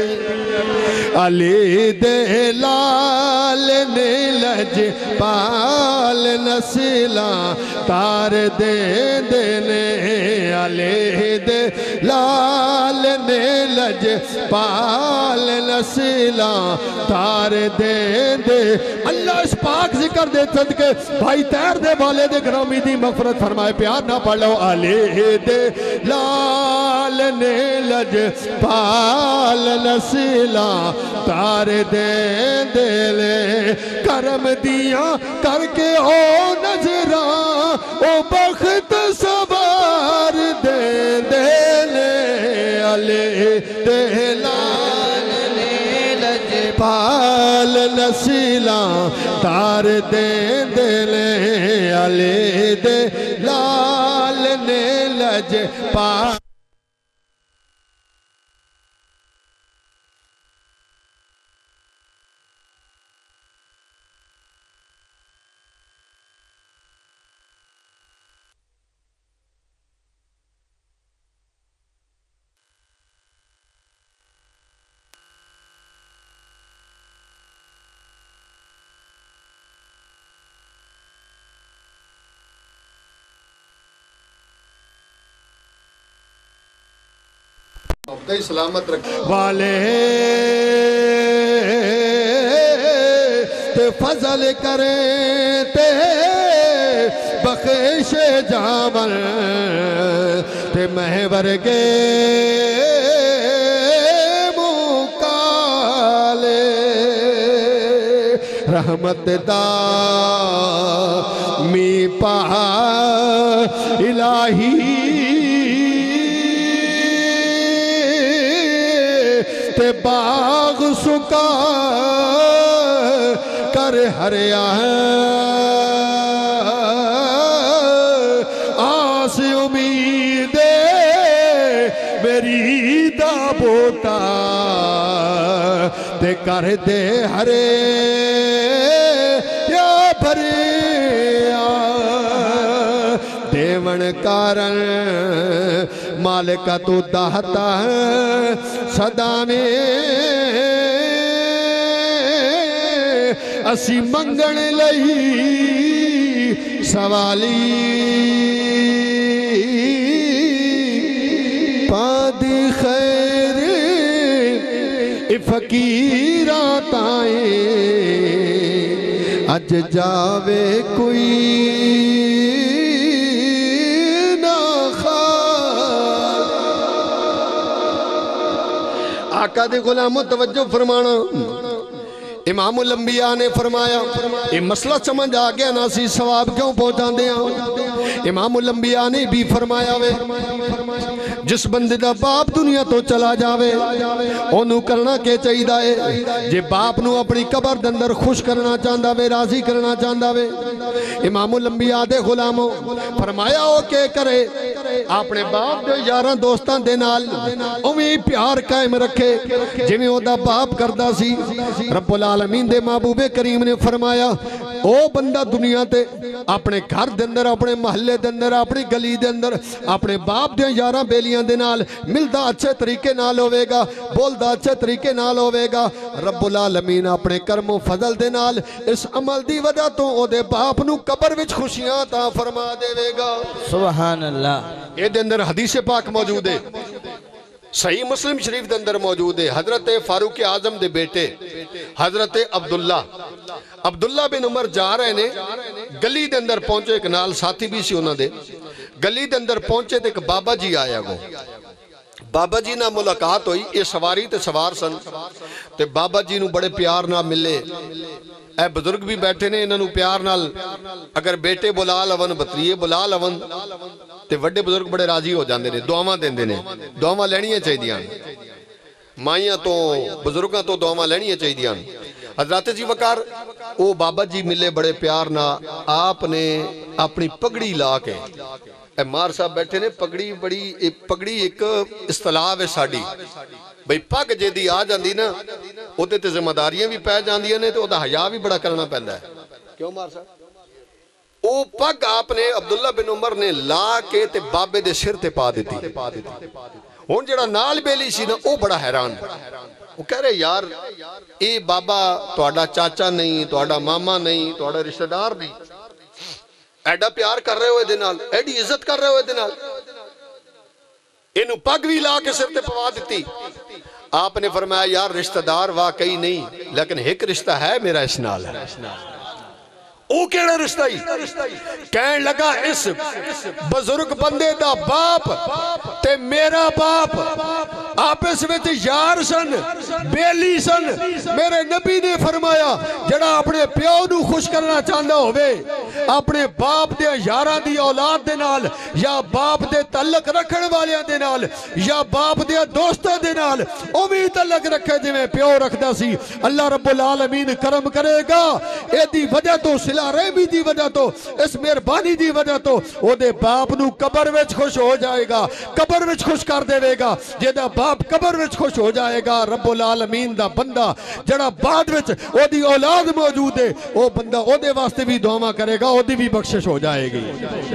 علی دے لال نے لج پال نسلاں تار دے دینے علی دے لال نے لج پال نسلاں تار دے دے اللہ اس پاک ذکر دے صدقے بھائی تیر دے والے دے گرامی دی مغفرت فرمائے پیار نہ پڑھ لو علی دے لال نے لج پال نسلاں تار دے دے لے کرم دیاں کر کے او نظراں او بخت سوار دے دے لے علی دے لال نے لج پال نسلاں تار دے دے لے علی دے لال نے لج پال سلامت رکھ والے تے فضل کریں تے بخش جامل تے محور کے مکالے رحمت دا می پا الہی تے باغ سکا کر ہریا آس امید میری دا بوتا تے کر دے ہرے یا بھریا دیون کارن مالکہ تو دہتا صدا میں اسی منگن لئی سوالی پادی خیر فقیران تائیں اج جاوے کوئی آقا دے غلاموں توجہ فرمانا امام الانبیاء نے فرمایا یہ مسئلہ سمجھ آگیا نا سی ثواب کیوں پہنچا دیا امام الانبیاء نے بھی فرمایا وے جس بندے دا باپ دنیا تو چلا جاوے انہوں کرنا کے چاہیدہ ہے جے باپ نو اپنی قبر دندر خوش کرنا چاہندہ وے راضی کرنا چاہندہ وے امام الانبیاء دے غلاموں فرمایا ہو کہ کرے اپنے باپ دے یاران دوستان دے نال امیں پیار قائم رکھے جویں او دا باپ کردہ سی رب العالمین دے محبوب کریم نے فرمایا او بندہ دنیا تے اپنے گھر دے اندر اپنے محلے دے اندر اپنی گلی دے اندر اپنے باپ دے یاراں بیلیاں دے نال ملدا اچھے طریقے نال ہوے گا بولدا اچھے طریقے نال ہوے گا رب العالمین اپنے کرم و فضل دے نال اس عمل دی وجہ تو او دے باپ نو قبر وچ خوشیاں عطا فرما دے گا سبحان اللہ اے دے اندر حدیث پاک موجود ہے صحیح مسلم شریف دے اندر موجود ہے حضرت فاروق اعظم دے بیٹے حضرت عبداللہ بن عمر جا رہے نے گلی دے اندر پہنچے ایک نال ساتھی بھی سی انہاں دے گلی دے اندر پہنچے تے ایک بابا جی آیا گو بابا جی نہ ملاقات ہوئی یہ سواری تے سوار سن تے بابا جی نو بڑے پیار نہ ملے اے بزرگ بھی بیٹھے نے انہوں پیار نال اگر بیٹے بلا لون بطریے بلا لون تے وڈے بزرگ بڑے راضی ہو جاندے نے دعاواں دیندے نے دعاواں لینیاں چاہیدیاں مائیاں تو بزرگاں تو دعاواں لینیاں چاہیدیاں حضرات جی وقار او بابا جی ملے بڑے پیار نہ آپ نے اپنی پگڑی لا کے اے مار صاحب بیٹھے نے پگڑی ایک اصطلاح ہے ساڑی بھئی پگ جے دی آ جاندی نا او تے ذمہ داریاں بھی پہ جاندیاں نے تے او دا حیا بھی بڑا کرنا پیندا ہے کیوں مار صاحب او پگ آپ نے عبداللہ بن عمر نے لا کے تے بابے دے سر تے پا دیتی ہون جڑا نال بیلی سی نا او بڑا حیران وہ کہہ رہے یار اے بابا توڑا چاچا نہیں توڑا ماما نہیں توڑا رشتہ دار نہیں ایڈا پیار کر رہے ہوئے دنال ایڈی عزت کر رہے ہوئے دنال انہوں پگ بھی لا کے سر تے پوا دیتی آپ نے فرمایا یار رشتہ دار واقعی نہیں لیکن ایک رشتہ ہے میرا اس نال ہے او کیڑا رشتہ ہی کہنے لگا اس بزرگ بندے دا باپ تے میرا باپ آپس میں تے یار سن بیلی سن میرے نبی نے فرمایا جڑا اپنے پیو نو خوش کرنا چاہتا ہوئے اپنے باپ دے یاراں دی اولاد دے نال یا باپ دے تعلق رکھن والیاں دے نال یا باپ دے دوستاں دے نال امید تعلق رکھے جو میں پیو رکھدا سی اللہ رب العالمین کرم کرے گا اے دی وجہ تو صلہ رحمی دی وجہ تو اس مہربانی دی وجہ تو او دے باپ نو قبر وچ خوش ہو جائے گا قبر وچ خوش کر دے گا جے دا باپ قبر وچ خوش ہو جائے گا رب العالمین دا بندہ جڑا بعد وچ او دی اولاد موجود ہے او بندہ او دے واسطے بھی دعا کرے گا او دی بھی بخشش ہو جائے گی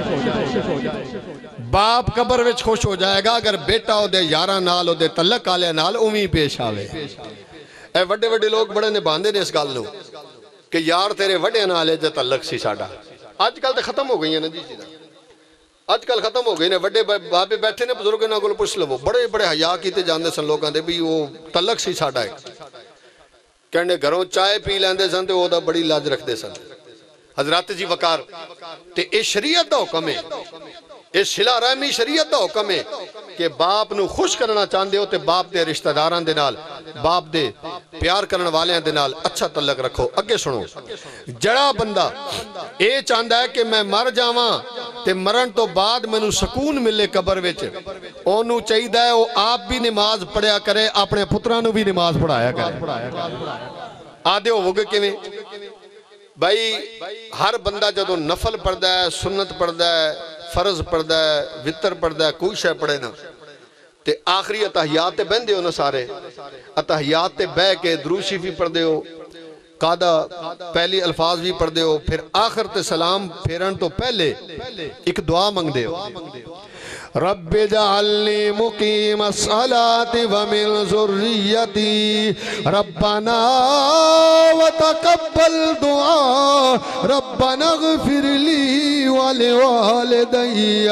باپ قبر وچ خوش ہو جائے گا اگر بیٹا او دے یاراں نال او دے تعلق والے نال اوویں پیش آوے اے وڈے وڈے لوگ بڑے نبھاندے نے اس گل نو کہ یار تیرے وڈے نالے جے تعلق سی ساڈا آج کل تے ختم ہو گئی ہیں نا جی آج کل ختم ہو گئی نے وڈے بابے بیٹھے نے بزرگ نہ گل پوچھ لو بڑے بڑے حیا کیتے جاندے سن لوگاں دے بھی وہ تعلق سی ساڈا ہے کہنے گھروں چائے پی لیندے سن تے او دا بڑی لاج رکھدے سن حضرات جی وقار تے اے شریعت دا حکم ہے اے صلہ رحمی شریعت دا حکم ہے کہ باپ نو خوش کرنا چاہندے ہو تے باپ دے رشتہ داراں دے نال باپ دے پیار کرن والیاں دے نال اچھا تعلق رکھو اگے سنو جڑا بندہ اے چاہندا ہے کہ میں مر جاواں تے مرن تو بعد مینوں سکون ملے قبر وچ اونوں چاہیدا ہے او آپ بھی نماز پڑھیا کرے اپنے پتراں نو بھی نماز پڑھایا کرے آدھے ہو گے کیویں بھائی ہر بندہ جدوں نفل پڑھدا ہے سنت پڑھدا ہے فرض پڑھدا ہے وتر پڑھدا ہے کوئی شے پڑھے نا تے آخری اتحیات تے بہندے ہو نا سارے اتحیات تے بہ کے درود شریف پڑھدے ہو قادہ پہلی الفاظ بھی پڑھدے ہو پھر آخر تے سلام پھیرن تو پہلے ایک دعا منگ دے ہو رب جعلنی مقیم الصلاة ومن ذریتی ربنا وتقبل دعا ربنا اغفر لی ولوالدی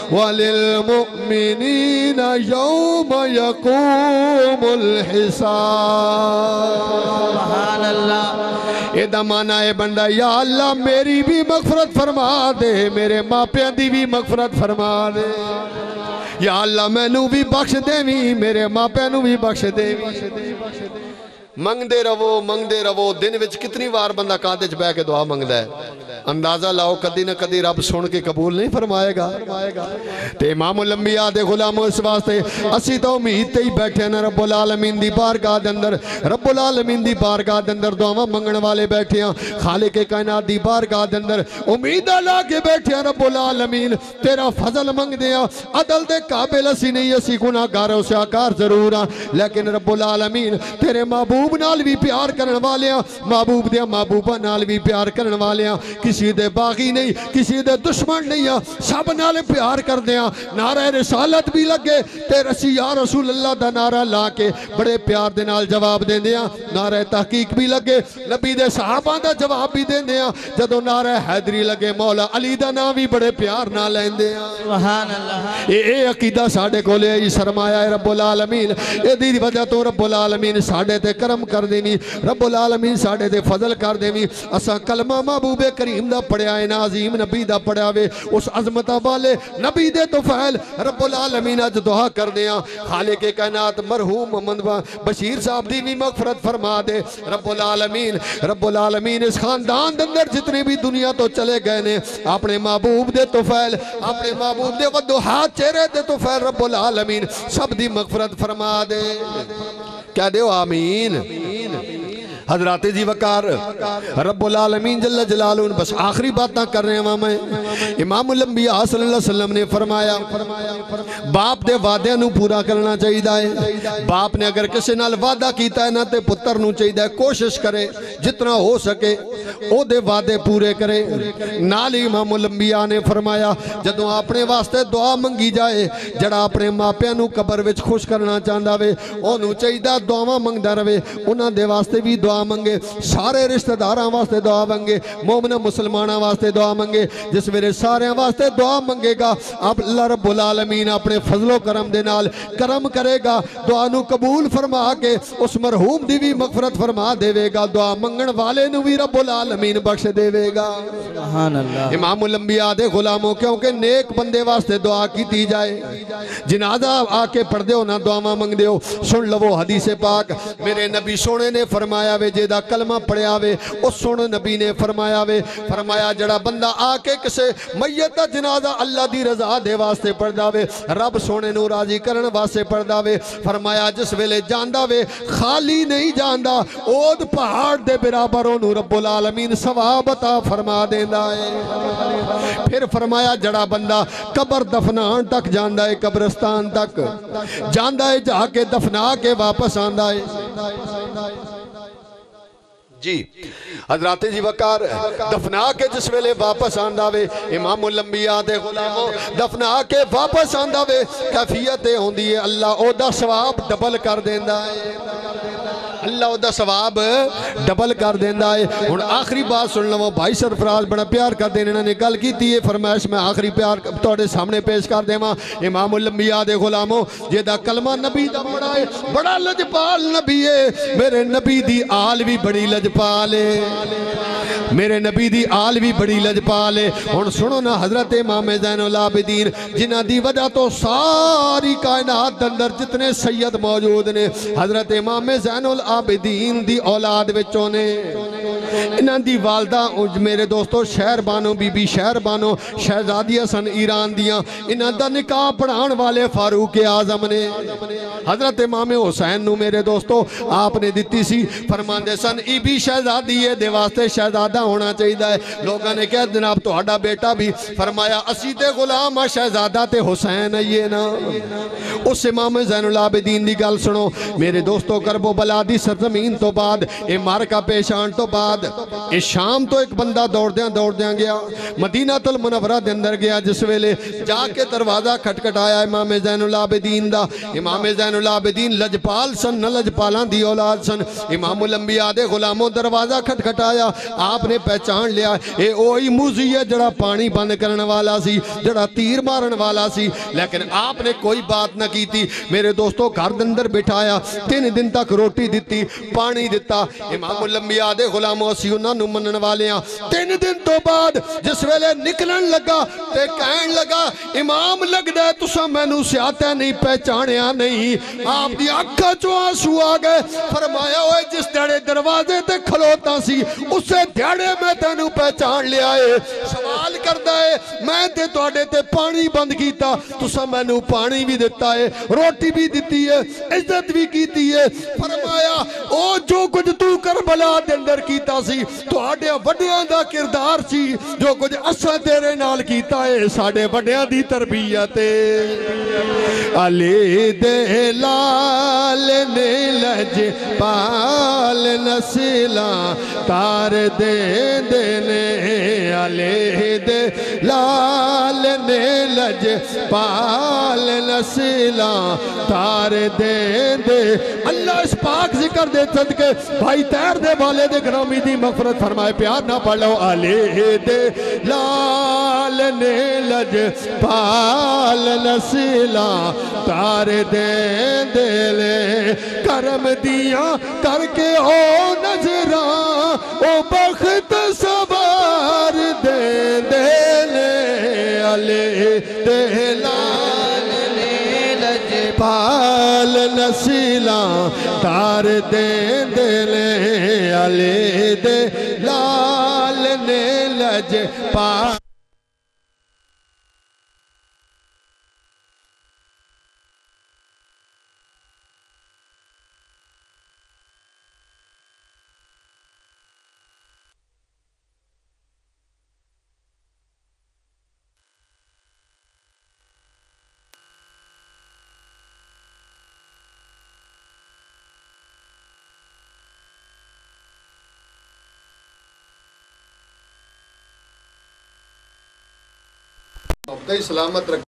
وللمؤمنین یوم یقوم الحساب سبحان اللہ اے دا معنی ہے بندہ یا اللہ میری بھی مغفرت فرما دے میرے ماں پیاں دی بھی مغفرت فرما دے یا اللہ میں نو بھی بخش دے میرے ماں پیاں نو بھی بخش دے منگ دے رہو دن وچ کتنی وار بندہ کاندے چ بہ کے دعا منگدا ہے اندازہ لاؤ کدی نہ کدی رب سن کے قبول نہیں فرمائے گا تے امام الانبیاء دے غلاموں اس واسطے اسی تو امید تے ہی بیٹھے نا رب العالمین دی بارگاہ دے اندر رب العالمین دی بارگاہ دے اندر دعاواں منگن والے بیٹھے ہیں خالق کائنات دی بارگاہ دے اندر امید لا کے بیٹھے ہیں رب العالمین تیرا فضل منگ دیا عدل دے قابل اسی نہیں اسی گناہگار سیاکار ضرور ہاں لیکن رب العالمین تیرے محبوب نال بھی پیار کرن والے ہیں محبوب دے محبوبہ نال بھی پیار کرن والے ہیں کسی دے باغی نہیں کسی دے دشمن نہیں ہیں سب نال پیار کر دیا نعرہ رسالت بھی لگے تے رسی یا رسول اللہ دا نعرہ لا کے بڑے پیار دے نال جواب دے دیا نعرہ تحقیق بھی لگے نبی دے صحابہ دا جواب بھی دے دیا جدو نعرہ حیدری لگے مولا علی دا نام بھی بڑے پیار نہ لین دیا سبحان اللہ اے عقیدہ ساڑھے کو لے ای سرمایہ ہے رب العالمین اے دی وجہ تو رب العالمین ساڑھے تے کرم کر دینی رب العالمین ساڑھے تے فضل کر دینی اسا کلمہ محبوب کریم دا پڑھیا ہے عظیم نبی دا پڑھیا وے اس عظمتہ والے نبی دے تو فعل رب العالمین اج دعا کر دیا خالق کائنات مرحوم محمد بشیر صاحب دی بھی مغفرت فرما دے رب العالمین اس خاندان اندر جتنے بھی دنیا تو چلے گئے نے اپنے محبوب دے تو فعل اپنے محبوب دے وضوحات چہرے دے تو فعل رب العالمین سب دی مغفرت فرما دے کیا دیو آمین حضرات جی وقار رب العالمین جل جلالہ بس آخری بات نہ کر رہے ہیں امام الانبیاء صلی اللہ علیہ وسلم نے فرمایا باپ دے وعدے نو پورا کرنا چاہیے باپ نے اگر کسی نال وعدہ کیتا ہے نا تے پتر نو چاہیے کوشش کرے جتنا ہو سکے او دے وعدے پورے کرے نال امام الانبیاء نے فرمایا جدوں اپنے واسطے دعا منگی جائے جڑا اپنے ماپیاں نو قبر وچ خوش کرنا چاہندا وے اونوں چاہیے دعاواں منگدا رہے انہاں دے واسطے بھی دعا منگے سارے رشتہ داراں واسطے دعا منگے مومن مسلماناں واسطے دعا منگے جس میرے سارے واسطے دعا منگے گا اب اللہ رب العالمین اپنے فضل و کرم دے نال کرم کرے گا دعا نو قبول فرما کے اس مرحوم دی بھی مغفرت فرما دے گا دعا منگن والے نو بھی رب العالمین بخش دے گا سبحان اللہ امام الانبیاء دے غلاموں کیونکہ نیک بندے واسطے دعا کیتی جائے جنازہ آ کے پڑھ دیو نہ دعا منگ دیو سن لو حدیث پاک میرے نبی سونے نے فرمایا وے جیدہ کلمہ پڑھیا وے اس سن نبی نے فرمایا وے فرمایا جڑا بندہ آ کے کسے میت جنازہ اللہ دی رضا دے واسطے پڑھ داوے رب سونے نو راضی کرن واسطے پڑھ داوے فرمایا جس ویلے جاندہ وے خالی نہیں جاندہ اود پہاڑ دے برابروں نو رب العالمین ثواب عطا فرما دیندہ ہے پھر فرمایا جڑا بندہ قبر دفنان تک جاندہ ہے قبرستان تک جاندہ ہے جا کے دفنا کے واپس آندہ ہے جی حضرات جی وقار دفنا کے جس ویلے واپس آندہ وے امام الانبیاء دے غلاموں دفنا کے واپس آندہ وے کیفیتیں ہوں دیئے اللہ او دا ثواب ڈبل کر دیندہ ہے اللہ او دا ثواب ڈبل کر دیندہ ہے اور آخری بات سن لو بھائی سرفراز بڑا پیار کر دینے نے گل کی تھی فرمائش میں آخری پیار توڑے سامنے پیش کر دے ماں امام الانبیاء دے غلاموں یہ دا کلمہ نبی دا بڑا ہے بڑا لجپال نبی ہے میرے نبی دی آل بھی بڑی لجپال ہے میرے نبی دی آل بھی بڑی لجپال ہے اور سنو نا حضرت امام زین العابدین جنہ دی وجہ تو ساری کائنات اندر جتنے سید موجود نے حضرت امام زین العابدین دی اولاد وچوں نے انہاں دی والدہ میرے دوستو شہر بانو بی بی شہر بانو شہزادی حسن ایران دیاں انہاں دا نکاح پڑھان والے فاروق اعظم نے حضرت امام حسین نو میرے دوستو آپ نے دیتی سی فرماندے سن ای بھی شہزادی ہے دے واسطے شہزادہ ہونا چاہیے ہے لوگاں نے کہا جناب تو ہڈا بیٹا بھی فرمایا اسی تے غلام شہزادہ تے حسین ہے یہ نا اس امام زین العابدین دی گل سنو میرے دوستو کرب و بلا دی سرزمین تو بعد اے مارکہ پیشان تو بعد اے شام تو ایک بندہ دوڑ دیاں گیا مدینہ المنورہ دے اندر گیا جس ویلے جا کے دروازہ کھٹکھٹایا امام زین العابدین دا امام زین العابدین لجپال سن نہ لجپالان دی اولاد سن امام الانبیاء دے غلاموں دروازہ کھٹکھٹایا آپ نے پہچان لیا اے اوہی موزی ہے جڑا پانی بند کرن والا سی جڑا تیر مارن والا سی لیکن آپ نے کوئی بات نہ کی تھی میرے دوستو گھر اندر بٹھایا 3 دن تک روٹی دیتی پانی دیتا امام الانبیاء دے غلاموں قدموں اسی انہاں نو منن والے ہاں 3 دن تو بعد جس ویلے نکلن لگا تے کہن لگا امام لگدا ہے تساں مینوں سیاتے نہیں پہچانیا نہیں آپ دی اکھاں چوں آنسو آ گئے فرمایا اوے جس دیڑے دروازے تے کھلوتا سی اسے دیڑے میں تینوں پہچان لیا ہے سوال کردا ہے میں تے تواڈے تے پانی بند کیتا تساں مینوں پانی بھی دیتا ہے روٹی بھی دیتی ہے عزت بھی کیتی ہے فرمایا او جو کچھ تو کربلا دے اندر کیتا سی تواڈے وڈیاں دا کردار سی جو کچھ اساں تیرے نال کیتا ہے ساڈے وڈیاں دی تربیت علی دے لال نے لج پال نسلاں تار دے دینے علی دے لال نے لج پال نسلاں تار دے دے اللہ اس پاک ذکر دے صدقے بھائی تیر دے والے دے گرامی دی مغفرت فرمائے پیار نہ پڑھ لو علی دے لال نے لج پال نسلاں تار دے دے لے کرم دیاں کر کے او نظراں او بخت سوار دے دے لے علی دے لال نے لج پال نسلاں تار دے دے لے علی دے لال نے لج پال سلامت رکھے